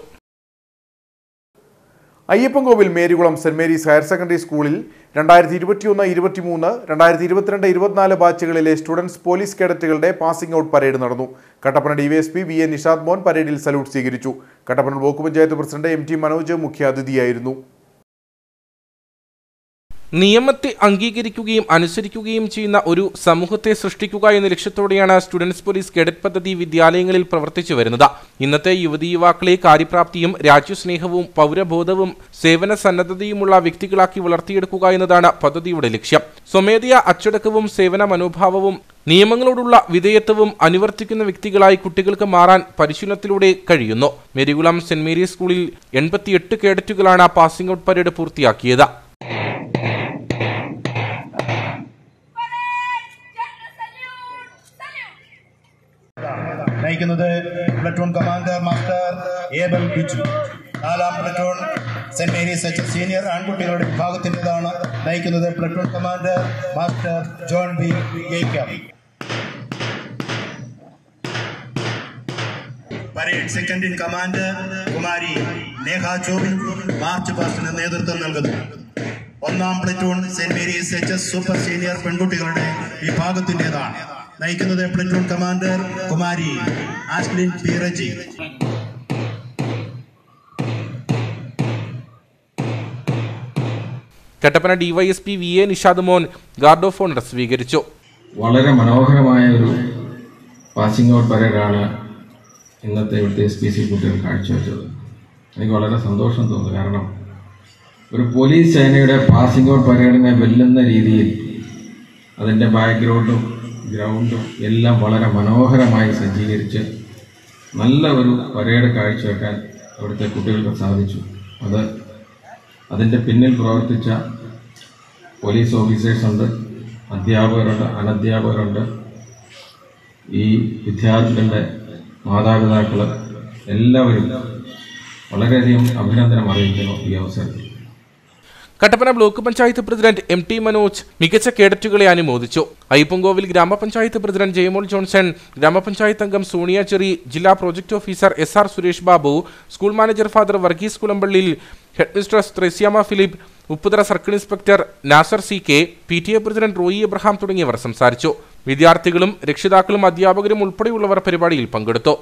Ayyappancoil Marykulam saint Mary's higher secondary സ്കൂളിൽ രണ്ടായിരത്തി ഇരുപത്തിയൊന്ന് ഇരുപത്തിമൂന്ന് രണ്ടായിരത്തി ഇരുപത്തിരണ്ട് ഇരുപത്തിനാല് ബാച്ചുകളിലെ സ്റ്റുഡൻസ് പോലീസ് കേഡറ്റുകളുടെ പാസിംഗ് ഔട്ട് പരേഡ് നടന്നു. Kattappana DYSP V N Nishad Mon പരേഡിൽ സല്യൂട്ട് സ്വീകരിച്ചു. Kattappana block panchayat president M T Manoj മുഖ്യാതിഥിയായിരുന്നു. നിയമത്തെ അംഗീകരിക്കുകയും അനുസരിക്കുകയും ചെയ്യുന്ന ഒരു സമൂഹത്തെ സൃഷ്ടിക്കുക എന്ന ലക്ഷ്യത്തോടെയാണ് സ്റ്റുഡൻസ് പോലീസ് കേഡറ്റ് പദ്ധതി വിദ്യാലയങ്ങളിൽ പ്രവർത്തിച്ചു വരുന്നത്. ഇന്നത്തെ യുവതി യുവാക്കളെ കാര്യപ്രാപ്തിയും രാജ്യസ്നേഹവും പൗരബോധവും സേവന സന്നദ്ധതയുമുള്ള വ്യക്തികളാക്കി വളർത്തിയെടുക്കുക എന്നതാണ് പദ്ധതിയുടെ ലക്ഷ്യം. സ്വമേധയാ അച്ചടക്കവും സേവന മനോഭാവവും നിയമങ്ങളോടുള്ള വിധേയത്വവും അനുവർത്തിക്കുന്ന വ്യക്തികളായി കുട്ടികൾക്ക് മാറാൻ പരിശീലനത്തിലൂടെ കഴിയുന്നു. മേരികുളം സെന്റ് മേരീസ് സ്കൂളിൽ എൺപത്തിയെട്ട് കേഡറ്റുകളാണ് പാസിംഗ് ഔട്ട് പരേഡ് പൂർത്തിയാക്കിയത്. നയിക്കുന്നത് platoon commander master Abel Biju. നാലാം platoon saint Mary's H senior ആൺകുട്ടികളുടെ വിഭാഗത്തിൻ്റെതാണ്. നയിക്കുന്നത് platoon commander master John B Jacob. Parade second in command കുമാരി നേഹ ചോബിൻ മാർച്ച് പാസ്റ്റിന് നേതൃത്വം നൽകുന്നു. ഒന്നാം platoon saint Mary's H S super senior പെൺകുട്ടികളുടെ വിഭാഗത്തിൻ്റെതാണ്. നയിക്കുന്നത് പ്ലറ്റൂൺ കമാൻഡർ കുമാരി Ashlin P Reji. Kattappana DYSP V A Nishad Mon guard of owner സ്വീകരിച്ചു. വളരെ മനോഹരമായ ഒരു പാസിംഗ് ഔട്ട് പരേഡാണ് ഇന്നത്തെ ഇവിടുത്തെ എസ് പി സി കുട്ടികൾ കാഴ്ചവെച്ചത്. എനിക്ക് വളരെ സന്തോഷം തോന്നുന്നു. കാരണം ഒരു പോലീസ് സേനയുടെ പാസിംഗ് ഔട്ട് പരേഡിനെ വെല്ലുന്ന രീതിയിൽ അതിൻ്റെ ബാക്ക്ഗ്രൗണ്ടും ഗ്രൗണ്ടും എല്ലാം വളരെ മനോഹരമായി സജ്ജീകരിച്ച് നല്ല ഒരു പരേഡ് കാഴ്ചവെക്കാൻ അവിടുത്തെ കുട്ടികൾക്ക് സാധിച്ചു. അത് അതിൻ്റെ പിന്നിൽ പ്രവർത്തിച്ച പോലീസ് ഓഫീസേഴ്സുണ്ട്, അധ്യാപകരുണ്ട്, അനധ്യാപകരുണ്ട്, ഈ വിദ്യാർത്ഥികളുടെ മാതാപിതാക്കൾ എല്ലാവരും വളരെയധികം അഭിനന്ദനം അറിയിക്കുന്നു ഈ അവസരത്തിൽ. Kattappana block panchayat president M T Manoj മികച്ച കേഡറ്റുകളെ അനുമോദിച്ചു. അയ്യപ്പൻകോവിൽ ഗ്രാമപഞ്ചായത്ത് പ്രസിഡന്റ് ജയമോൾ ജോൺസൺ, ഗ്രാമപഞ്ചായത്ത് അംഗം സോണിയ ചെറി, ജില്ലാ project officer S R Suresh Babu, school manager father Varghese Kulampallil, head mistress Threasiamma Philip, Upputhara circle inspector Nasar C K, P T A president Roy Abraham തുടങ്ങിയവർ സംസാരിച്ചു. വിദ്യാർത്ഥികളും രക്ഷിതാക്കളും അധ്യാപകരും ഉൾപ്പെടെയുള്ളവർ പരിപാടിയിൽ പങ്കെടുത്തു.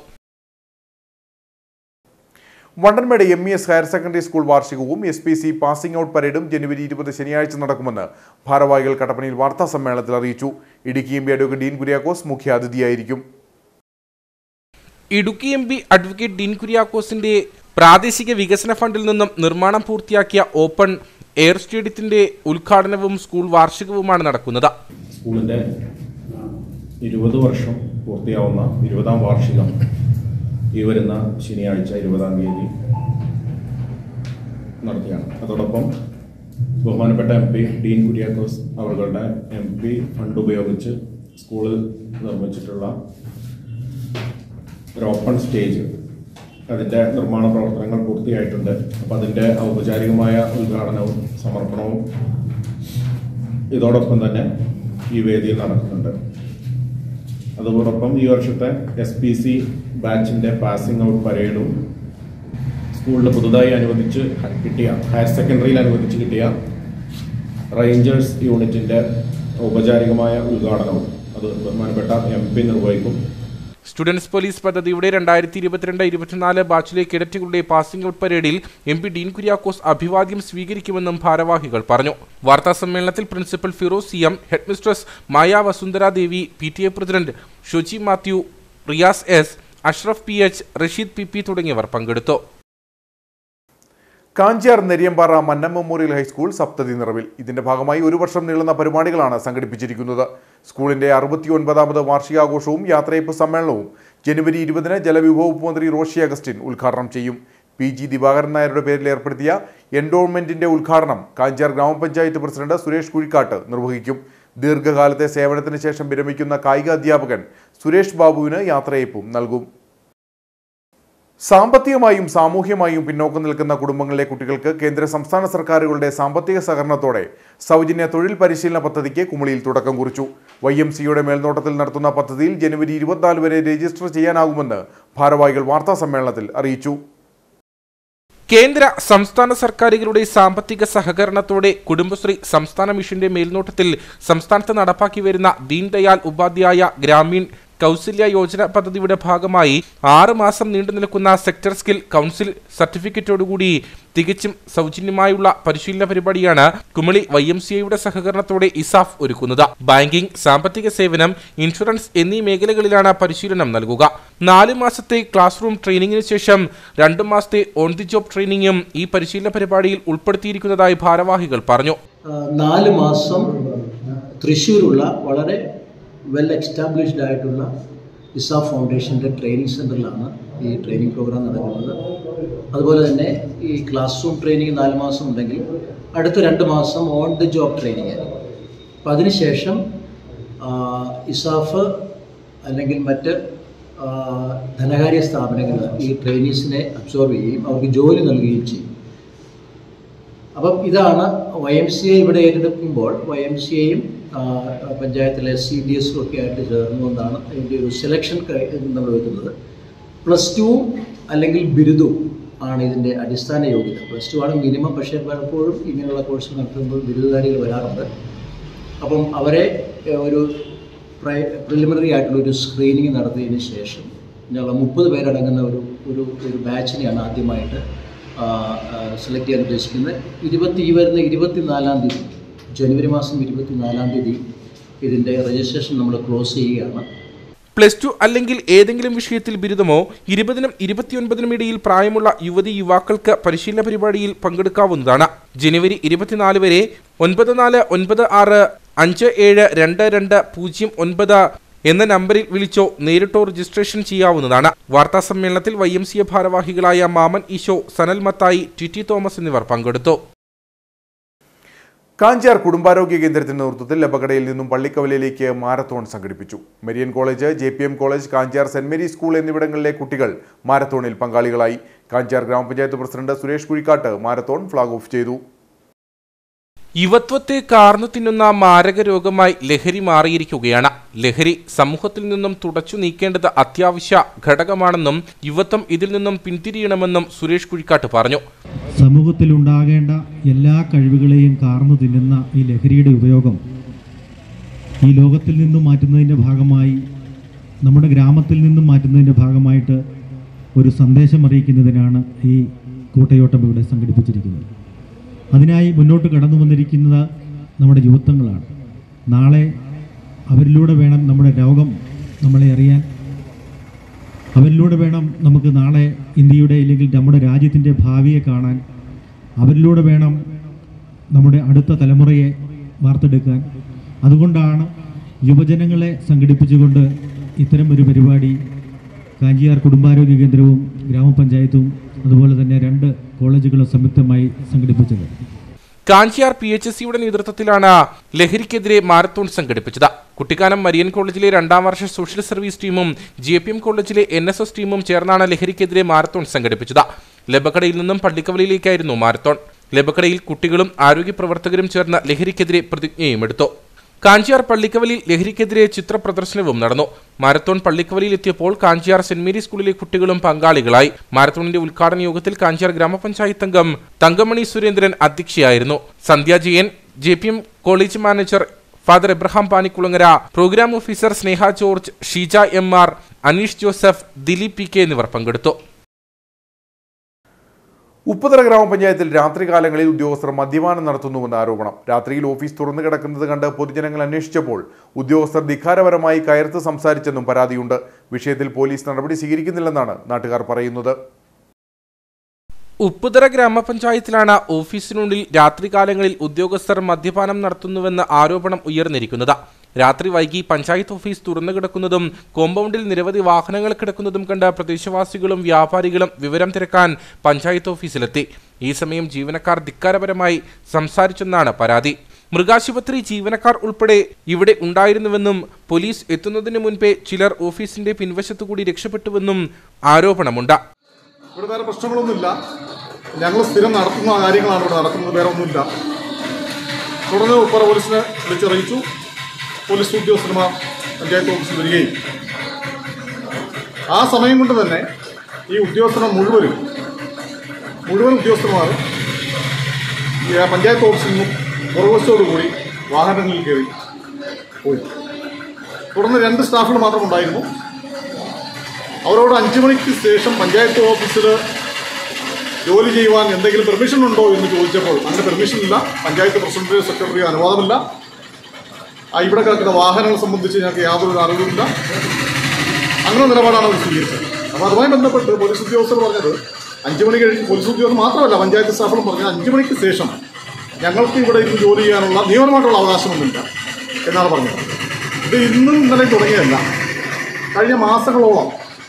Vandanmedu M E S higher secondary school വാർഷികവും S P C passing out പരേഡും ജനുവരി ഇരുപത് ശനിയാഴ്ച നടക്കുമെന്ന് ഭാരവാഹികൾ കട്ടപ്പനയിൽ വാർത്താ സമ്മേളനത്തിൽ അറിയിച്ചു. Idukki M P advocate Dean Kuriakose മുഖ്യാതിഥിയായിരിക്കും. Idukki M P advocate Dean കുര്യാക്കോസിന്റെ പ്രാദേശിക വികസന ഫണ്ടിൽ നിന്നും നിർമ്മാണം പൂർത്തിയാക്കിയ ഓപ്പൺ എയർ സ്റ്റേഡിയത്തിന്റെ ഉദ്ഘാടനവും സ്കൂൾ വാർഷികവുമാണ് നടക്കുന്നത്. സ്കൂളിന്റെ ഇരുപത് വർഷം പൂർത്തിയാവുന്ന ഇരുപതാം വാർഷികം ഈ വരുന്ന ശനിയാഴ്ച ഇരുപതാം തീയതി നടത്തിയാണ്. അതോടൊപ്പം ബഹുമാനപ്പെട്ട എം പി ഡീൻ കുര്യാക്കോസ് അവരുടെ എം പി ഫണ്ട് ഉപയോഗിച്ച് സ്കൂളിൽ നിർമ്മിച്ചിട്ടുള്ള ഒരു ഓപ്പൺ സ്റ്റേജ് അതിൻ്റെ നിർമ്മാണ പ്രവർത്തനങ്ങൾ പൂർത്തിയായിട്ടുണ്ട്. അപ്പോൾ അതിൻ്റെ ഔപചാരികമായ ഉദ്ഘാടനവും സമർപ്പണവും ഇതോടൊപ്പം തന്നെ ഈ വേദിയിൽ നടക്കുന്നുണ്ട്. അതോടൊപ്പം ഈ വർഷത്തെ എസ് പി സി ബാച്ചിൻ്റെ പാസിംഗ് ഔട്ട് പരേഡും സ്കൂളിൽ പുതുതായി അനുവദിച്ച് കിട്ടിയ ഹയർ സെക്കൻഡറിയിൽ അനുവദിച്ച് കിട്ടിയ റേഞ്ചേഴ്സ് യൂണിറ്റിൻ്റെ ഔപചാരികമായ ഉദ്ഘാടനവും അത് ബഹുമാനപ്പെട്ട എം പി നിർവഹിക്കും. സ്റ്റുഡൻസ് പോലീസ് പദ്ധതിയുടെ രണ്ടായിരത്തി ഇരുപത്തിരണ്ട് ഇരുപത്തിനാല് ബാച്ചിലെ കേഡറ്റുകളുടെ പാസിംഗ് ഔട്ട് പരേഡിൽ എം പി ഡീൻ കുര്യാക്കോസ് അഭിവാദ്യം സ്വീകരിക്കുമെന്നും ഭാരവാഹികൾ പറഞ്ഞു. വാർത്താ സമ്മേളനത്തിൽ principal Firoz C M, head mistress Maya Vasundhara Devi, P T A president Shoji Mathew, Riyas S, Ashraf P H, Rasheed P P തുടങ്ങിയവർ പങ്കെടുത്തു. കാഞ്ചിയാർ നെരിയമ്പാറ മന്നം മെമ്മോറിയൽ ഹൈസ്കൂൾ സപ്തതി നിറവിൽ. ഇതിന്റെ ഭാഗമായി ഒരു വർഷം നീളുന്ന പരിപാടികളാണ് സംഘടിപ്പിച്ചിരിക്കുന്നത്. സ്കൂളിന്റെ അറുപത്തി ഒൻപതാമത് വാർഷികാഘോഷവും യാത്രയപ്പ് സമ്മേളനവും ജനുവരി ഇരുപതിന് ജലവിഭവ വകുപ്പ് മന്ത്രി റോഷി അഗസ്റ്റിൻ ഉദ്ഘാടനം ചെയ്യും. പി ജി ദിവാകരൻ നായരുടെ പേരിൽ ഏർപ്പെടുത്തിയ എൻഡോൺമെന്റിന്റെ ഉദ്ഘാടനം കാഞ്ചിയാർ ഗ്രാമപഞ്ചായത്ത് പ്രസിഡന്റ് സുരേഷ് കുഴിക്കാട്ട് നിർവഹിക്കും. ദീർഘകാലത്തെ സേവനത്തിന് ശേഷം വിരമിക്കുന്ന കായിക അധ്യാപകൻ സുരേഷ് ബാബുവിന് യാത്രയപ്പും നൽകും. സാമ്പത്തികമായും സാമൂഹ്യമായും പിന്നോക്കം നിൽക്കുന്ന കുടുംബങ്ങളിലെ കുട്ടികൾക്ക് കേന്ദ്ര സംസ്ഥാന സർക്കാരുകളുടെ സാമ്പത്തിക സഹകരണത്തോടെ സൗജന്യ തൊഴിൽ പരിശീലന പദ്ധതിക്ക് കുമളിയിൽ തുടക്കം കുറിച്ചു. വൈ എം സിയുടെ മേൽനോട്ടത്തിൽ നടത്തുന്ന പദ്ധതിയിൽ ജനുവരി ഇരുപത്തിനാല് വരെ രജിസ്റ്റർ ചെയ്യാനാകുമെന്ന് ഭാരവാഹികൾ വാർത്താ സമ്മേളനത്തിൽ അറിയിച്ചു. കേന്ദ്ര സംസ്ഥാന സർക്കാരുകളുടെ സാമ്പത്തിക സഹകരണത്തോടെ കുടുംബശ്രീ സംസ്ഥാന മിഷന്റെ മേൽനോട്ടത്തിൽ സംസ്ഥാനത്ത് നടപ്പാക്കി വരുന്ന ദീൻ ദയാൽ ഉപാധ്യായ ഗ്രാമീൺ കൗശല്യ യോജന പദ്ധതിയുടെ ഭാഗമായി ആറ് മാസം നീണ്ടു നിൽക്കുന്ന സെക്ടർ സ്കിൽ കൗൺസിൽ സർട്ടിഫിക്കറ്റോടുകൂടി തികച്ചും സൗജന്യമായുള്ള പരിശീലന പരിപാടിയാണ് കുമളി വൈ എം സി ഐയുടെ സഹകരണത്തോടെ ഇസാഫ് ഒരുക്കുന്നത്. ബാങ്കിംഗ്, സാമ്പത്തിക സേവനം, ഇൻഷുറൻസ് എന്നീ മേഖലകളിലാണ് പരിശീലനം നൽകുക. നാല് മാസത്തെ ക്ലാസ് റൂം ട്രെയിനിങ്ങിന് ശേഷം രണ്ടു മാസത്തെ ഓൺ ദി ജോബ് ട്രെയിനിങ്ങും ഈ പരിശീലന പരിപാടിയിൽ ഉൾപ്പെടുത്തിയിരിക്കുന്നതായി ഭാരവാഹികൾ പറഞ്ഞു. നാല് മാസം തൃശ്ശൂരുള്ള വളരെ വെൽ എസ്റ്റാബ്ലിഷ്ഡ് ആയിട്ടുള്ള ഇസാ ഫൗണ്ടേഷൻ്റെ ട്രെയിനിങ് സെൻ്ററിലാണ് ഈ ട്രെയിനിങ് പ്രോഗ്രാം നടക്കുന്നത്. അതുപോലെ തന്നെ ഈ ക്ലാസ് റൂം ട്രെയിനിങ് നാല് മാസം ഉണ്ടെങ്കിൽ അടുത്ത രണ്ട് മാസം ഓൺ ദി ജോബ് ട്രെയിനിങ് ആയിരിക്കും. അപ്പം അതിനുശേഷം ഇസാഫ് അല്ലെങ്കിൽ മറ്റ് ധനകാര്യ സ്ഥാപനങ്ങൾ ഈ ട്രെയിനീസിനെ അബ്സോർവ് ചെയ്യുകയും അവർക്ക് ജോലി നൽകുകയും ചെയ്യും. അപ്പം ഇതാണ് വൈ എം സി ഐ ഇവിടെ ഏറ്റെടുക്കുമ്പോൾ വൈ എം സി ഐയും പഞ്ചായത്തിലെ സി ഡി എസും ഒക്കെ ആയിട്ട് ചേർന്നുകൊണ്ടാണ് അതിൻ്റെ ഒരു സെലക്ഷൻ നമ്മൾ വെക്കുന്നത്. പ്ലസ് ടു അല്ലെങ്കിൽ ബിരുദവും ആണ് ഇതിൻ്റെ അടിസ്ഥാന യോഗ്യത. പ്ലസ് ടു ആണ് മിനിമം, പക്ഷേ പലപ്പോഴും ഇങ്ങനെയുള്ള കോഴ്സ് നടത്തുമ്പോൾ ബിരുദധാരികൾ വരാറുണ്ട്. അപ്പം അവരെ ഒരു പ്രൈ പ്രിലിമിനറി ആയിട്ടുള്ള ഒരു സ്ക്രീനിങ് നടത്തിയതിന് ശേഷം ഞങ്ങൾ മുപ്പത് പേരടങ്ങുന്ന ഒരു ഒരു ഒരു ബാച്ചിനെയാണ് ആദ്യമായിട്ട് സെലക്ട് ചെയ്യാൻ ഉദ്ദേശിക്കുന്നത്. ഇരുപത്തി ഈ വരുന്ന ഇരുപത്തിനാലാം തീയതി ജനുവരി മാസം ഇരുപത്തിനാലാം തീയതി ഇതിൻ്റെ രജിസ്ട്രേഷൻ നമ്മൾ ക്ലോസ് ചെയ്യുകയാണ്. പ്ലസ് ടു അല്ലെങ്കിൽ ഏതെങ്കിലും വിഷയത്തിൽ ബിരുദമോ ഇരുപതിനും ഇരുപത്തിയൊൻപതിനും ഇടയിൽ പ്രായമുള്ള യുവതി യുവാക്കൾക്ക് പരിശീലന പരിപാടിയിൽ പങ്കെടുക്കാവുന്നതാണ്. ജനുവരി ഇരുപത്തിനാല് വരെ ഒൻപത് നാല് ഒൻപത് ആറ് അഞ്ച് ഏഴ് രണ്ട് രണ്ട് പൂജ്യം ഒൻപത് എന്ന നമ്പറിൽ വിളിച്ചോ നേരിട്ടോ രജിസ്ട്രേഷൻ ചെയ്യാവുന്നതാണ്. വാർത്താ സമ്മേളനത്തിൽ വൈ എം സി എ ഭാരവാഹികളായ മാമൻ ഈശോ, സനൽ മത്തായി, ടി ടി തോമസ് എന്നിവർ പങ്കെടുത്തു. കാഞ്ചിയാർ കുടുംബാരോഗ്യ കേന്ദ്രത്തിന്റെ നേതൃത്വത്തിൽ ലബക്കടയിൽ നിന്നും പള്ളിക്കവലയിലേക്ക് മാരത്തോൺ സംഘടിപ്പിച്ചു. Marian college, J P M college, Kanchiyar സെന്റ് മേരീസ് സ്കൂൾ എന്നിവിടങ്ങളിലെ കുട്ടികൾ മാരത്തോണിൽ പങ്കാളികളായി. Kanchiyar grama panchayat president Suresh Kuzhikkattu marathon flag off ചെയ്തു. യുവത്വത്തെ കാർന്നു തിന്നുന്ന മാരക രോഗമായി ലഹരി മാറിയിരിക്കുകയാണ്. ലഹരി സമൂഹത്തിൽ നിന്നും തുടച്ചു നീക്കേണ്ടത് അത്യാവശ്യ ഘടകമാണെന്നും യുവത്വം ഇതിൽ നിന്നും പിന്തിരിയണമെന്നും സുരേഷ് കുഴിക്കാട്ട് പറഞ്ഞു. സമൂഹത്തിൽ ഉണ്ടാകേണ്ട എല്ലാ കഴിവുകളെയും കാർന്നു തിന്നുന്ന ഈ ലഹരിയുടെ ഉപയോഗം ഈ ലോകത്തിൽ നിന്നും മാറ്റുന്നതിൻ്റെ ഭാഗമായി, നമ്മുടെ ഗ്രാമത്തിൽ നിന്നും മാറ്റുന്നതിൻ്റെ ഭാഗമായിട്ട് ഒരു സന്ദേശം അറിയിക്കുന്നതിനാണ് ഈ കൂട്ടയോട്ടം ഇവിടെ സംഘടിപ്പിച്ചിരിക്കുന്നത്. അതിനായി മുന്നോട്ട് കടന്നു വന്നിരിക്കുന്നത് നമ്മുടെ യുവത്വങ്ങളാണ്. നാളെ അവരിലൂടെ വേണം നമ്മുടെ ലോകം നമ്മളെ അറിയാൻ. അവരിലൂടെ വേണം നമുക്ക് നാളെ ഇന്ത്യയുടെ അല്ലെങ്കിൽ നമ്മുടെ രാജ്യത്തിൻ്റെ ഭാവിയെ കാണാൻ. അവരിലൂടെ വേണം നമ്മുടെ അടുത്ത തലമുറയെ വാർത്തെടുക്കാൻ. അതുകൊണ്ടാണ് യുവജനങ്ങളെ സംഘടിപ്പിച്ചുകൊണ്ട് ഇത്തരം ഒരു പരിപാടി കാഞ്ചിയാർ കുടുംബാരോഗ്യ കേന്ദ്രവും ഗ്രാമപഞ്ചായത്തും അതുപോലെ തന്നെ രണ്ട് കോളേജുകളും സംയുക്തമായി സംഘടിപ്പിച്ചത്. കാഞ്ചിയാർ പി എച്ച് എസ് സിയുടെ നേതൃത്വത്തിലാണ് ലഹരിക്കെതിരെ മാരത്തോൺ സംഘടിപ്പിച്ചത്. കുട്ടിക്കാനം മരിയൻ കോളേജിലെ രണ്ടാം വർഷ സോഷ്യൽ സർവീസ് ടീമും ജെ പി എം കോളേജിലെ എൻ എസ് എസ് ടീമും ചേർന്നാണ് ലഹരിക്കെതിരെ മാരത്തോൺ സംഘടിപ്പിച്ചത്. ലബക്കടയിൽ നിന്നും പള്ളിക്കവലയിലേക്കായിരുന്നു മാരത്തോൺ. ലബക്കടയിൽ കുട്ടികളും ആരോഗ്യ പ്രവർത്തകരും ചേർന്ന് ലഹരിക്കെതിരെ പ്രതിജ്ഞയും എടുത്തു. കാഞ്ചിയാർ പള്ളിക്കവലിയിൽ ലഹരിക്കെതിരെ ചിത്ര പ്രദർശനവും നടന്നു. മാരത്തോൺ പള്ളിക്കവലിയിൽ എത്തിയപ്പോൾ കാഞ്ചിയാർ സെന്റ് മേരി സ്കൂളിലെ കുട്ടികളും പങ്കാളികളായി. മാരത്തോണിന്റെ ഉദ്ഘാടന യോഗത്തിൽ കാഞ്ചിയാർ ഗ്രാമപഞ്ചായത്ത് അംഗം തങ്കമണി സുരേന്ദ്രൻ അധ്യക്ഷയായിരുന്നു. Sandhya Jayan, J P M college manager father Abraham Panikkulangara, programme officer Sneha George, Sheeja M R, Aneesh Joseph, Dileep P K എന്നിവർ പങ്കെടുത്തു. ഉപ്പുതറ ഗ്രാമപഞ്ചായത്തിൽ രാത്രികാലങ്ങളിൽ ഉദ്യോഗസ്ഥർ മദ്യപാനം നടത്തുന്നുവെന്ന ആരോപണം. രാത്രിയിൽ ഓഫീസ് തുറന്നു കിടക്കുന്നത് കണ്ട് പൊതുജനങ്ങൾ അന്വേഷിച്ചപ്പോൾ ഉദ്യോഗസ്ഥർ ധിക്കാരപരമായി കയർത്ത് സംസാരിച്ചെന്നും പരാതിയുണ്ട്. വിഷയത്തിൽ പോലീസ് നടപടി സ്വീകരിക്കുന്നില്ലെന്നാണ് നാട്ടുകാർ പറയുന്നത്. ഉപ്പുതറ ഗ്രാമപഞ്ചായത്തിലാണ് ഓഫീസിനുള്ളിൽ രാത്രികാലങ്ങളിൽ ഉദ്യോഗസ്ഥർ മദ്യപാനം നടത്തുന്നുവെന്ന ആരോപണം ഉയർന്നിരിക്കുന്നത്. രാത്രി വൈകി പഞ്ചായത്ത് ഓഫീസ് തുറന്നു കിടക്കുന്നതും കോമ്പൗണ്ടിൽ നിരവധി വാഹനങ്ങൾ കിടക്കുന്നതും കണ്ട പ്രദേശവാസികളും വ്യാപാരികളും വിവരം തിരക്കാൻ പഞ്ചായത്ത് ഓഫീസിലെത്തി. ഈ സമയം ജീവനക്കാർ ധിക്കാരപരമായി സംസാരിച്ചെന്നാണ് പരാതി. മൃഗാശുപത്രി ജീവനക്കാർ ഉൾപ്പെടെ ഇവിടെ ഉണ്ടായിരുന്നുവെന്നും പോലീസ് എത്തുന്നതിന് മുൻപേ ചിലർ ഓഫീസിന്റെ പിൻവശത്തുകൂടി രക്ഷപ്പെട്ടുവെന്നും ആരോപണമുണ്ട്. ഇവിടെ വേറെ പ്രശ്നങ്ങളൊന്നുമില്ല. ഞങ്ങൾ സ്ഥിരം നടത്തുന്ന കാര്യങ്ങളാണ് ഇവിടെ നടക്കുന്നത്, വേറെ ഒന്നുമില്ല. തുടർന്ന് ഉപ്പറ പോലീസിനെ വിളിച്ചറിയിച്ചു. പോലീസ് ഉദ്യോഗസ്ഥന്മാർ പഞ്ചായത്ത് ഓഫീസിൽ വരികയും ആ സമയം കൊണ്ട് തന്നെ ഈ ഉദ്യോഗസ്ഥന്മാർ മുഴുവനും മുഴുവൻ ഉദ്യോഗസ്ഥന്മാർ പഞ്ചായത്ത് ഓഫീസിൽ നിന്നും പുറവശത്തോടുകൂടി വാഹനങ്ങളിൽ കയറി പോയി. തുടർന്ന് രണ്ട് സ്റ്റാഫുകൾ മാത്രം ഉണ്ടായിരുന്നു. അവരോട് അഞ്ചു മണിക്ക് ശേഷം പഞ്ചായത്ത് ഓഫീസിൽ ജോലി ചെയ്യുവാൻ എന്തെങ്കിലും പെർമിഷൻ ഉണ്ടോ എന്ന് ചോദിച്ചപ്പോൾ അങ്ങനെ പെർമിഷൻ ഇല്ല, പഞ്ചായത്ത് പ്രസിഡന്റ് സെക്രട്ടറി അനുവാദമില്ല, ഇവിടെ കിടക്കുന്ന വാഹനങ്ങൾ സംബന്ധിച്ച് ഞങ്ങൾക്ക് യാതൊരു അറിവുമില്ല, അങ്ങനെ നിലപാടാണ് അവർ സ്വീകരിച്ചത്. അപ്പോൾ അതുമായി ബന്ധപ്പെട്ട് പോലീസ് ഉദ്യോഗസ്ഥർ പറഞ്ഞത് അഞ്ചു മണി കഴിഞ്ഞ് പോലീസ് ഉദ്യോഗസ്ഥർ മാത്രമല്ല പഞ്ചായത്ത് സ്റ്റാഫുകളും പറഞ്ഞത് അഞ്ചു മണിക്ക് ശേഷം ഞങ്ങൾക്ക് ഇവിടെ ഇരുന്ന് ജോലി ചെയ്യാനുള്ള നിയമപരമായിട്ടുള്ള അവകാശമൊന്നുമില്ല എന്നാണ് പറഞ്ഞത്. ഇത് ഇന്നും ഇന്നലെ തുടങ്ങിയതല്ല, കഴിഞ്ഞ മാസങ്ങളോളം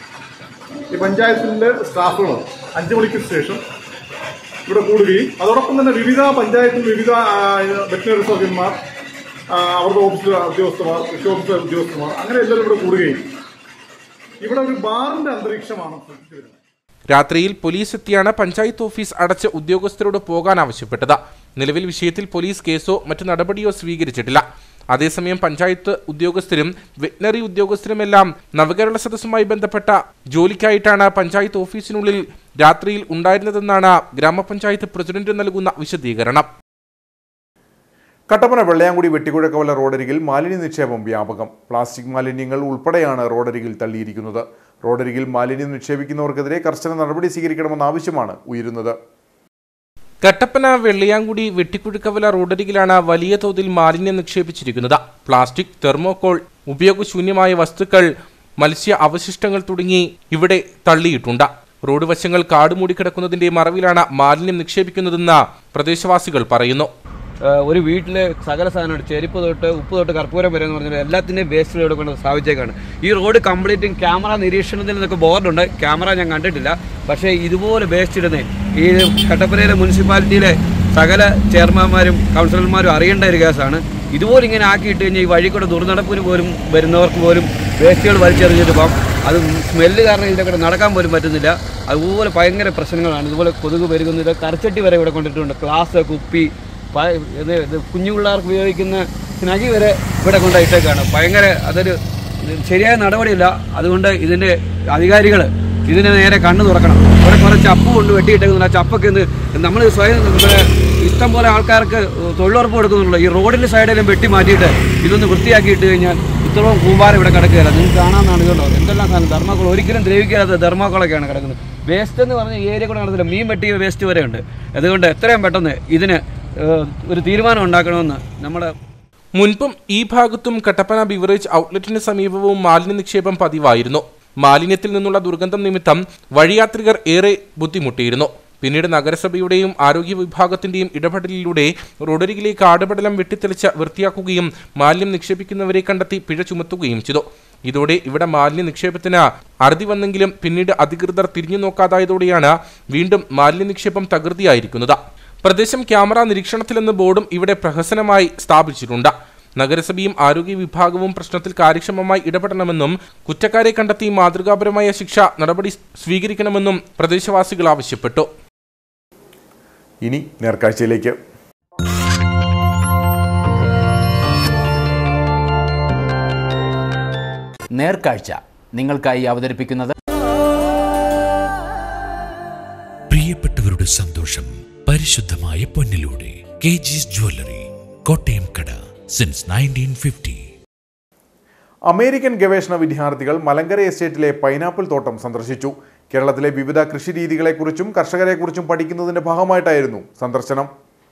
ഈ പഞ്ചായത്തിൻ്റെ സ്റ്റാഫുകൾ അഞ്ചു മണിക്ക് ശേഷം ഇവിടെ കൂടുകയും അതോടൊപ്പം തന്നെ വിവിധ പഞ്ചായത്തിൽ വിവിധ വെറ്റിനറി സർജന്മാർ, അവരുടെ ഓഫീസിലെ ഉദ്യോഗസ്ഥന്മാർ, കൃഷി ഓഫീസിലെ ഉദ്യോഗസ്ഥന്മാർ, അങ്ങനെ എല്ലാവരും ഇവിടെ കൂടുകയും ഇവിടെ ഒരു ബാറിന്റെ അന്തരീക്ഷമാണ് സൃഷ്ടിച്ചു വരുന്നത്. രാത്രിയിൽ പോലീസ് എത്തിയാണ് പഞ്ചായത്ത് ഓഫീസ് അടച്ച് ഉദ്യോഗസ്ഥരോട് പോകാൻ ആവശ്യപ്പെട്ടത്. നിലവിൽ വിഷയത്തിൽ പോലീസ് കേസോ മറ്റു നടപടിയോ സ്വീകരിച്ചിട്ടില്ല. അതേസമയം പഞ്ചായത്ത് ഉദ്യോഗസ്ഥരും വെറ്റിനറി ഉദ്യോഗസ്ഥരുമെല്ലാം നവകേരള സദസ്സുമായി ബന്ധപ്പെട്ട ജോലിക്കായിട്ടാണ് പഞ്ചായത്ത് ഓഫീസിനുള്ളിൽ രാത്രിയിൽ ഉണ്ടായിരുന്നതെന്നാണ് ഗ്രാമപഞ്ചായത്ത് പ്രസിഡന്റ് നൽകുന്ന വിശദീകരണം. കട്ടപ്പന വെള്ളയാങ്കുടി വെട്ടിക്കുഴക്കവല റോഡരികിൽ മാലിന്യ നിക്ഷേപം വ്യാപകം. പ്ലാസ്റ്റിക് മാലിന്യങ്ങൾ ഉൾപ്പെടെയാണ് റോഡരികിൽ തള്ളിയിരിക്കുന്നത്. റോഡരികിൽ മാലിന്യം നിക്ഷേപിക്കുന്നവർക്കെതിരെ കർശന നടപടി സ്വീകരിക്കണമെന്ന ആവശ്യമാണ് ഉയരുന്നത്. കട്ടപ്പന വെള്ളയാങ്കുടി വെട്ടിക്കുഴക്കവല റോഡരികിലാണ് വലിയ തോതിൽ മാലിന്യം നിക്ഷേപിച്ചിരിക്കുന്നത്. പ്ലാസ്റ്റിക്, തെർമോകോൾ, ഉപയോഗശൂന്യമായ വസ്തുക്കൾ, മത്സ്യ അവശിഷ്ടങ്ങൾ തുടങ്ങി ഇവിടെ തള്ളിയിട്ടുണ്ട്. റോഡ് വശങ്ങൾ കാടുമൂടിക്കിടക്കുന്നതിന്റെ മറവിലാണ് മാലിന്യം നിക്ഷേപിക്കുന്നതെന്ന് പ്രദേശവാസികൾ പറയുന്നു. ഒരു വീട്ടിലെ സകല സാധനമുണ്ട്, ചെരുപ്പ് തൊട്ട് ഉപ്പ് തൊട്ട് കർപ്പൂരം വരെ എന്ന് പറഞ്ഞാൽ എല്ലാത്തിൻ്റെയും വേസ്റ്റ് ഇവിടെ കൊണ്ട് സ്ഥാപിച്ചേക്കാണ്. ഈ റോഡ് കംപ്ലീറ്റും ക്യാമറ നിരീക്ഷണത്തിൽ നിന്നൊക്കെ ബോർഡുണ്ട്, ക്യാമറ ഞാൻ കണ്ടിട്ടില്ല. പക്ഷേ ഇതുപോലെ വേസ്റ്റ് ഇടുന്നേ ഈ കട്ടപ്പനയിലെ മുനിസിപ്പാലിറ്റിയിലെ സകല ചെയർമാന്മാരും കൗൺസിലർമാരും അറിയേണ്ട ഒരു കേസാണ്. ഇതുപോലെ ഇങ്ങനെ ആക്കിയിട്ട് കഴിഞ്ഞാൽ ഈ വഴി കൂടെ ദുർനടപ്പിന് പോലും വരുന്നവർക്ക് പോലും വേസ്റ്റുകൾ വലിച്ചെറിഞ്ഞിട്ട് പോകാം. അത് സ്മെല്ല് കാരണം ഇതിൻ്റെ കൂടെ നടക്കാൻ പോലും പറ്റുന്നില്ല. അതുപോലെ ഭയങ്കര പ്രശ്നങ്ങളാണ്. ഇതുപോലെ കൊതുക് പെരുകുന്നത്, കരച്ചട്ടി വരെ ഇവിടെ കൊണ്ടിട്ടുണ്ട്, ഗ്ലാസ്, കുപ്പി, കുഞ്ഞു പിള്ളേർക്ക് ഉപയോഗിക്കുന്ന സ്നഗി വരെ ഇവിടെ കൊണ്ടിട്ടേക്കാണ്. ഭയങ്കര അതൊരു ശരിയായ നടപടിയില്ല. അതുകൊണ്ട് ഇതിൻ്റെ അധികാരികൾ ഇതിന് നേരെ കണ്ണു തുറക്കണം. ഇവിടെ കുറേ ചപ്പ് കൊണ്ട് വെട്ടിയിട്ടേക്കുന്നില്ല. ആ ചപ്പൊക്കെ ഇന്ന് നമ്മൾ സ്വയം ഇവിടെ ഇഷ്ടം പോലെ ആൾക്കാർക്ക് തൊഴിലുറപ്പ് കൊടുക്കുന്നുള്ളൂ. ഈ റോഡിൻ്റെ സൈഡിലും വെട്ടി മാറ്റിയിട്ട് ഇതൊന്ന് വൃത്തിയാക്കിയിട്ട് കഴിഞ്ഞാൽ ഇത്രയും കൂമ്പാരം ഇവിടെ കിടക്കുകയില്ല. നിങ്ങൾക്ക് കാണാമെന്നാണ് ഇതുണ്ടോ എന്തെല്ലാം സാധനം തെർമോക്കോൾ ഒരിക്കലും ദ്രവിക്കാത്ത തെർമോക്കോളൊക്കെയാണ് കിടക്കുന്നത്. വേസ്റ്റ് എന്ന് പറഞ്ഞ ഏരിയ കൂടെ നടത്തില്ല, മീൻ വെട്ടിയ വേസ്റ്റ് വരെ ഉണ്ട്. അതുകൊണ്ട് എത്രയും പെട്ടെന്ന് ഇതിന് ഒരു തീരുമാനം ഉണ്ടാക്കണമെന്ന് നമ്മുടെ മുൻപും ഈ ഭാഗത്തും കട്ടപ്പന ബിവറേജ് ഔട്ട്ലെറ്റിന് സമീപവും മാലിന്യ നിക്ഷേപം പതിവായിരുന്നു. മാലിന്യത്തിൽ നിന്നുള്ള ദുർഗന്ധം നിമിത്തം വഴിയാത്രികർ ഏറെ ബുദ്ധിമുട്ടിയിരുന്നു. പിന്നീട് നഗരസഭയുടെയും ആരോഗ്യ വിഭാഗത്തിന്റെയും ഇടപെടലിലൂടെ റോഡരികിലെ കാടുപടലം വെട്ടിത്തെളിച്ച് വൃത്തിയാക്കുകയും മാലിന്യം നിക്ഷേപിക്കുന്നവരെ കണ്ടെത്തി പിഴ ചുമത്തുകയും ചെയ്തു. ഇതോടെ ഇവിടെ മാലിന്യ നിക്ഷേപത്തിന് അറുതി വന്നെങ്കിലും പിന്നീട് അധികൃതർ തിരിഞ്ഞു നോക്കാതായതോടെയാണ് വീണ്ടും മാലിന്യ നിക്ഷേപം തകൃതിയായിരിക്കുന്നത്. പ്രദേശം ക്യാമറ നിരീക്ഷണത്തിലെന്ന ബോർഡും ഇവിടെ പ്രഹസനമായി സ്ഥാപിച്ചിട്ടുണ്ട്. നഗരസഭയും ആരോഗ്യ വിഭാഗവും പ്രശ്നത്തിൽ കാര്യക്ഷമമായി ഇടപെടണമെന്നും കുറ്റക്കാരെ കണ്ടെത്തി മാതൃകാപരമായ ശിക്ഷ നടപടി സ്വീകരിക്കണമെന്നും പ്രദേശവാസികൾ ആവശ്യപ്പെട്ടു. ഇനി നേർക്കാഴ്ചയിലേക്ക്. നേർക്കാഴ്ച നിങ്ങൾക്കായി അവതരിപ്പിക്കുന്നത് പ്രിയപ്പെട്ടവരുടെ സന്തോഷം പരിശുദ്ധമായ പൊന്നിലൂടെ കെ ജിസ് ജ്വല്ലറി, കോട്ടയം കട, സിൻസ് നയൻറ്റീൻ ഫിഫ്റ്റി. അമേരിക്കൻ ഗവേഷണ വിദ്യാർത്ഥികൾ മലങ്കര എസ്റ്റേറ്റിലെ പൈനാപ്പിൾ തോട്ടം സന്ദർശിച്ചു. കേരളത്തിലെ വിവിധ കൃഷിരീതികളെക്കുറിച്ചും കർഷകരെക്കുറിച്ചും പഠിക്കുന്നതിന്റെ ഭാഗമായിട്ടായിരുന്നു സന്ദർശനം.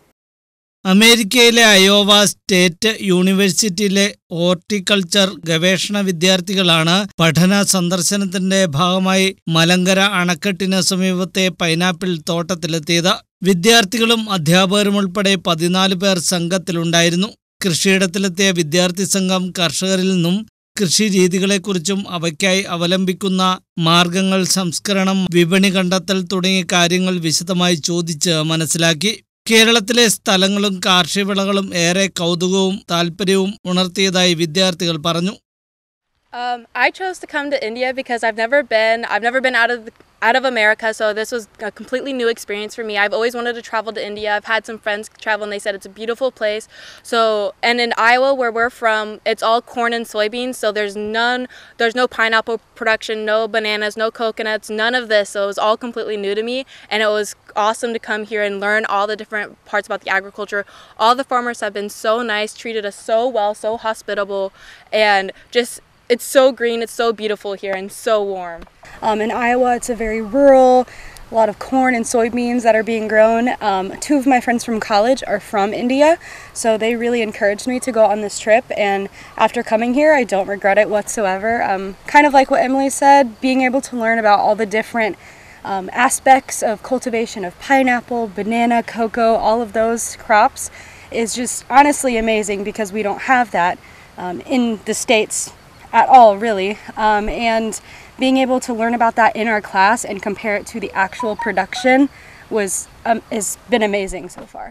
അമേരിക്കയിലെ അയോവ സ്റ്റേറ്റ് യൂണിവേഴ്സിറ്റിയിലെ ഹോർട്ടിക്കൾച്ചർ ഗവേഷണ വിദ്യാർത്ഥികളാണ് പഠന സന്ദർശനത്തിന്റെ ഭാഗമായി മലങ്കര അണക്കെട്ടിന് സമീപത്തെ പൈനാപ്പിൾ തോട്ടത്തിലെത്തിയത്. വിദ്യാർത്ഥികളും അധ്യാപകരും ഉൾപ്പെടെ പതിനാല് പേർ സംഘത്തിലുണ്ടായിരുന്നു. കൃഷിയിടത്തിലെത്തിയ വിദ്യാർത്ഥി സംഘം കർഷകരിൽ നിന്നും കൃഷി രീതികളെക്കുറിച്ചും അവയ്ക്കായി അവലംബിക്കുന്ന മാർഗങ്ങൾ, സംസ്കരണം, വിപണി കണ്ടെത്തൽ തുടങ്ങിയ കാര്യങ്ങൾ വിശദമായി ചോദിച്ച് മനസ്സിലാക്കി. കേരളത്തിലെ സ്ഥലങ്ങളും കാർഷിക വിളകളും ഏറെ കൗതുകവും താല്പര്യവും ഉണർത്തിയതായി വിദ്യാർത്ഥികൾ പറഞ്ഞു. Um, I chose to come to India because I've never been, I've never been out of the, out of America, so this was a completely new experience for me. I've always wanted to travel to India. I've had some friends travel and they said it's a beautiful place. So, and in Iowa where we're from, it's all corn and soybeans, so there's none, there's no pineapple production, no bananas, no coconuts, none of this. So it was all completely new to me, and it was awesome to come here and learn all the different parts about the agriculture. All the farmers have been so nice, treated us so well, so hospitable, and just it's so green, it's so beautiful here and so warm. Um, in Iowa, it's a very rural, a lot of corn and soybeans that are being grown. Um, two of my friends from college are from India, so they really encouraged me to go on this trip, and after coming here, I don't regret it whatsoever. Um, kind of like what Emily said, being able to learn about all the different um, aspects of cultivation of pineapple, banana, cocoa, all of those crops is just honestly amazing because we don't have that um, in the States at all, really, um, and being able to learn about that in our class and compare it to the actual production was um, has been amazing so far.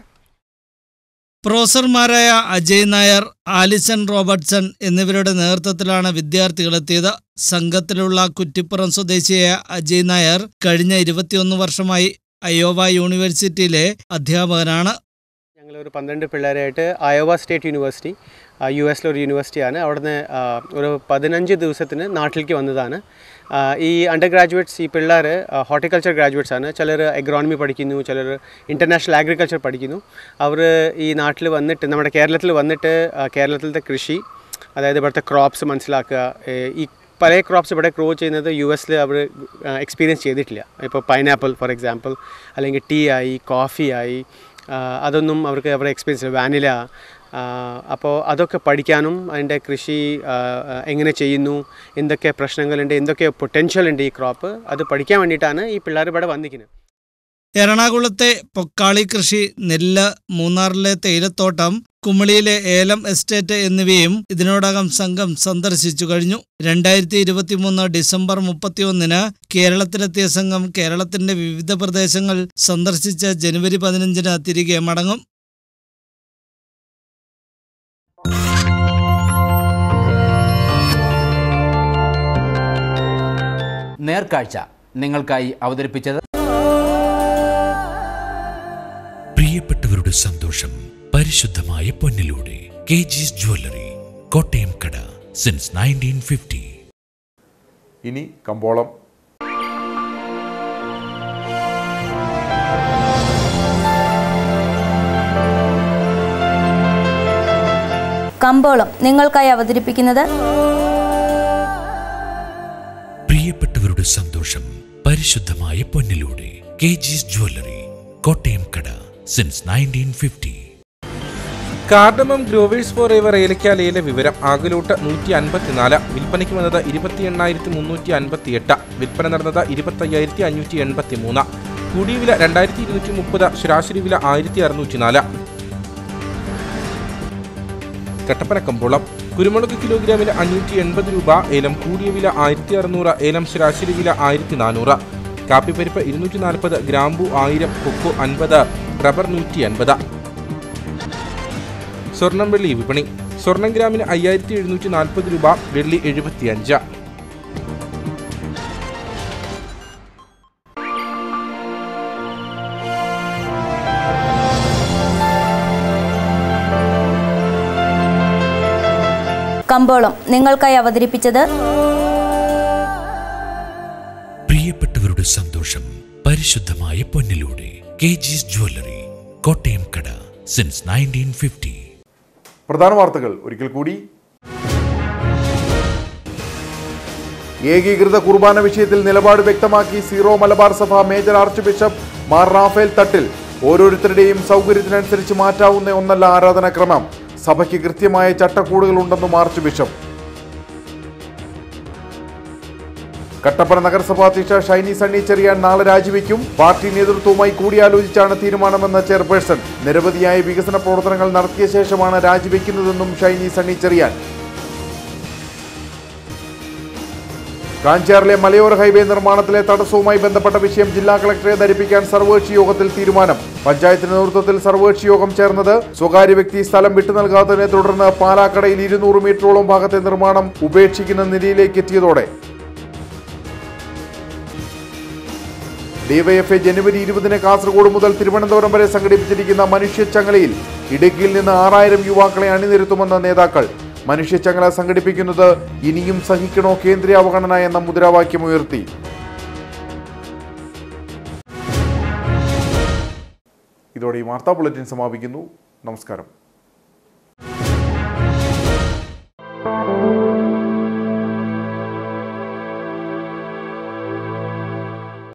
പ്രൊഫസർമാരായ അജയ് നായർ, ആലിസൺ റോബർട്ട്സൺ എന്നിവരുടെ നേതൃത്വത്തിലാണ് വിദ്യാർത്ഥികളെത്തിയത്. സംഘത്തിലുള്ള കുറ്റിപ്പുറം സ്വദേശിയായ അജയ് നായർ കഴിഞ്ഞ ഇരുപത്തിയൊന്ന് വർഷമായി അയോവ യൂണിവേഴ്സിറ്റിയിലെ അധ്യാപകനാണ്. ഞങ്ങളൊരു പന്ത്രണ്ട് പിള്ളേരായിട്ട് അയോവ സ്റ്റേറ്റ് യൂണിവേഴ്സിറ്റി, യു എസിലൊരു യൂണിവേഴ്സിറ്റിയാണ്. അവിടുന്ന് ഒരു പതിനഞ്ച് ദിവസത്തിന് നാട്ടിലേക്ക് വന്നതാണ്. ഈ അണ്ടർ ഗ്രാജുവേറ്റ്സ്, ഈ പിള്ളേർ ഹോർട്ടിക്കൾച്ചർ ഗ്രാജുവേറ്റ്സ് ആണ്. ചിലർ എഗ്രോണമി പഠിക്കുന്നു, ചിലർ ഇൻ്റർനാഷണൽ അഗ്രികൾച്ചർ പഠിക്കുന്നു. അവർ ഈ നാട്ടിൽ വന്നിട്ട്, നമ്മുടെ കേരളത്തിൽ വന്നിട്ട് കേരളത്തിലത്തെ കൃഷി, അതായത് ഇവിടുത്തെ ക്രോപ്സ് മനസ്സിലാക്കുക. ഈ പല ക്രോപ്സ് ഇവിടെ ഗ്രോ ചെയ്യുന്നത് യു എസിൽ അവർ എക്സ്പീരിയൻസ് ചെയ്തിട്ടില്ല. ഇപ്പോൾ പൈനാപ്പിൾ ഫോർ എക്സാമ്പിൾ, അല്ലെങ്കിൽ ടീ ആയി, കോഫി ആയി, അതൊന്നും അവർക്ക് അവരുടെ എക്സ്പീരിയൻസ്, വാനില. അപ്പോൾ അതൊക്കെ പഠിക്കാനും അതിൻ്റെ കൃഷി എങ്ങനെ ചെയ്യുന്നു, എന്തൊക്കെ പ്രശ്നങ്ങളുണ്ട്, എന്തൊക്കെ പൊട്ടൻഷ്യൽ ഉണ്ട് ഈ ക്രോപ്പ്, അത് പഠിക്കാൻ വേണ്ടിയിട്ടാണ് ഈ പിള്ളേർ ഇവിടെ വന്നിരിക്കുന്നത്. എറണാകുളത്തെ പൊക്കാളി കൃഷി, നെല്ല്, മൂന്നാറിലെ തേയിലത്തോട്ടം, കുമളിയിലെ ഏലം എസ്റ്റേറ്റ് എന്നിവയും ഇതിനോടകം സംഘം സന്ദർശിച്ചു കഴിഞ്ഞു. രണ്ടായിരത്തി ഇരുപത്തി മൂന്ന് ഡിസംബർ മുപ്പത്തിയൊന്നിന് കേരളത്തിലെത്തിയ സംഘം കേരളത്തിന്റെ വിവിധ പ്രദേശങ്ങൾ സന്ദർശിച്ച് ജനുവരി പതിനഞ്ചിന് തിരികെ മടങ്ങും. നേർക്കാഴ്ച നിങ്ങൾക്കായി അവതരിപ്പിച്ചത് പ്രിയപ്പെട്ടവരുടെ സന്തോഷം പരിശുദ്ധമായ പൊന്നിലൂടെ കെ ജിസ് ജ്വല്ലറി, കോട്ടയം കട, സിൻസ് നയൻറ്റീൻ ഫിഫ്റ്റി. ഇനി കമ്പോളം. കമ്പോളം നിങ്ങൾക്കായി അവതരിപ്പിക്കുന്നത് പ്രിയപ്പെട്ടവരുടെ സന്തോഷം പരിശുദ്ധമായ പൊന്നിലൂടെ കെ ജിസ് ജ്വല്ലറി, കോട്ടയം കട, since nineteen fifty. Cardamom growers for ever ഏലക്ക ലേല വിവരം. ആകലോട്ട് നൂറ്റി അൻപത്തിനാല്, വിൽപ്പനയ്ക്ക് വന്നത് ഇരുപത്തി എണ്ണായിരത്തി മുന്നൂറ്റി അൻപത്തി എട്ട്, വിൽപ്പന നടന്നത് ഇരുപത്തി അയ്യായിരത്തി അഞ്ഞൂറ്റി എൺപത്തി മൂന്ന്. കൂടിയ വില രണ്ടായിരത്തി ഇരുന്നൂറ്റി മുപ്പത്, ശരാശരി വില ആയിരത്തി അറുന്നൂറ്റി നാല്. കട്ടപ്പന കമ്പോളം. കുരുമുളക് കിലോഗ്രാമിന് അഞ്ഞൂറ്റി എൺപത് രൂപ, ഏലം കൂടിയ വില ആയിരത്തി അറുന്നൂറ്, ഏലം ശരാശരി വില ആയിരത്തി നാനൂറ്. കാപ്പിപ്പരിപ്പ് ഇരുന്നൂറ്റി നാൽപ്പത്, ഗ്രാമ്പു ആയിരം, കൊക്കോ അൻപത്, റബ്ബർ നൂറ്റി അൻപത്. സ്വർണം വെള്ളി വിപണി. സ്വർണം ഗ്രാമിന് അയ്യായിരത്തി എഴുന്നൂറ്റി നാൽപ്പത് രൂപ, വെള്ളി എഴുപത്തിയഞ്ച്. കമ്പോളം നിങ്ങൾക്കായി അവതരിപ്പിച്ചത് പ്രിയപ്പെട്ടവരുടെ സന്തോഷം പരിശുദ്ധമായ പൊന്നിലൂടെ. കെ ജിസ് ജ്വല്ലറി, കോട്ടയം കട, സിൻസ് നയൻറ്റീൻ ഫിഫ്റ്റി. പ്രധാന വാർത്തകൾ ഒരിക്കൽ കൂടി. ഏകീകൃത കുർബാന വിഷയത്തിൽ നിലപാട് വ്യക്തമാക്കി സീറോ മലബാർ സഭ major archbishop Mar Raphael Thattil. ഓരോരുത്തരുടെയും സൗകര്യത്തിനനുസരിച്ച് മാറ്റാവുന്ന ഒന്നല്ല ആരാധനാക്രമം. സഭയ്ക്ക് കൃത്യമായ ചട്ടക്കൂടുകളുണ്ടെന്നും ആർച്ച് ബിഷപ്പ്. കട്ടപ്പന നഗരസഭാ അധ്യക്ഷ ഷൈനി സണ്ണി ചെറിയാൻ നാളെ രാജിവെക്കും. പാർട്ടി നേതൃത്വവുമായി കൂടിയാലോചിച്ചാണ് തീരുമാനമെന്ന ചെയർപേഴ്സൺ. നിരവധിയായ വികസന പ്രവർത്തനങ്ങൾ നടത്തിയ ശേഷമാണ് രാജിവെക്കുന്നതെന്നും ഷൈനി സണ്ണി ചെറിയാൻ. കാഞ്ചാറിലെ മലയോര ഹൈവേ നിർമ്മാണത്തിലെ തടസ്സവുമായി ബന്ധപ്പെട്ട വിഷയം ജില്ലാ കളക്ടറെ ധരിപ്പിക്കാൻ സർവകക്ഷി യോഗത്തിൽ തീരുമാനം. പഞ്ചായത്തിന്റെ നേതൃത്വത്തിൽ സർവകക്ഷി യോഗം ചേർന്നത്. സ്വകാര്യ വ്യക്തി സ്ഥലം വിട്ടു നൽകാത്തതിനെ തുടർന്ന് പാലാക്കടയിൽ ഇരുന്നൂറ് മീറ്ററോളം ഭാഗത്തെ നിർമ്മാണം ഉപേക്ഷിക്കുന്ന നിലയിലേക്ക് എത്തിയതോടെ ഡിവൈഎഫ്ഐ ജനുവരി ഇരുപതിന് കാസർഗോഡ് മുതൽ തിരുവനന്തപുരം വരെ സംഘടിപ്പിച്ചിരിക്കുന്ന മനുഷ്യച്ചങ്ങലയിൽ ഇടുക്കിയിൽ നിന്ന് ആറായിരം യുവാക്കളെ അണിനിരത്തുമെന്ന നേതാക്കൾ. മനുഷ്യച്ചങ്ങല സംഘടിപ്പിക്കുന്നത് ഇനിയും സഹിക്കണോ കേന്ദ്രീയ അവഗണന എന്ന മുദ്രാവാക്യമുയർത്തി. ഇതോടെ ഈ വാർത്താ ബുള്ളറ്റിൻ സമാപിക്കുന്നു. നമസ്കാരം.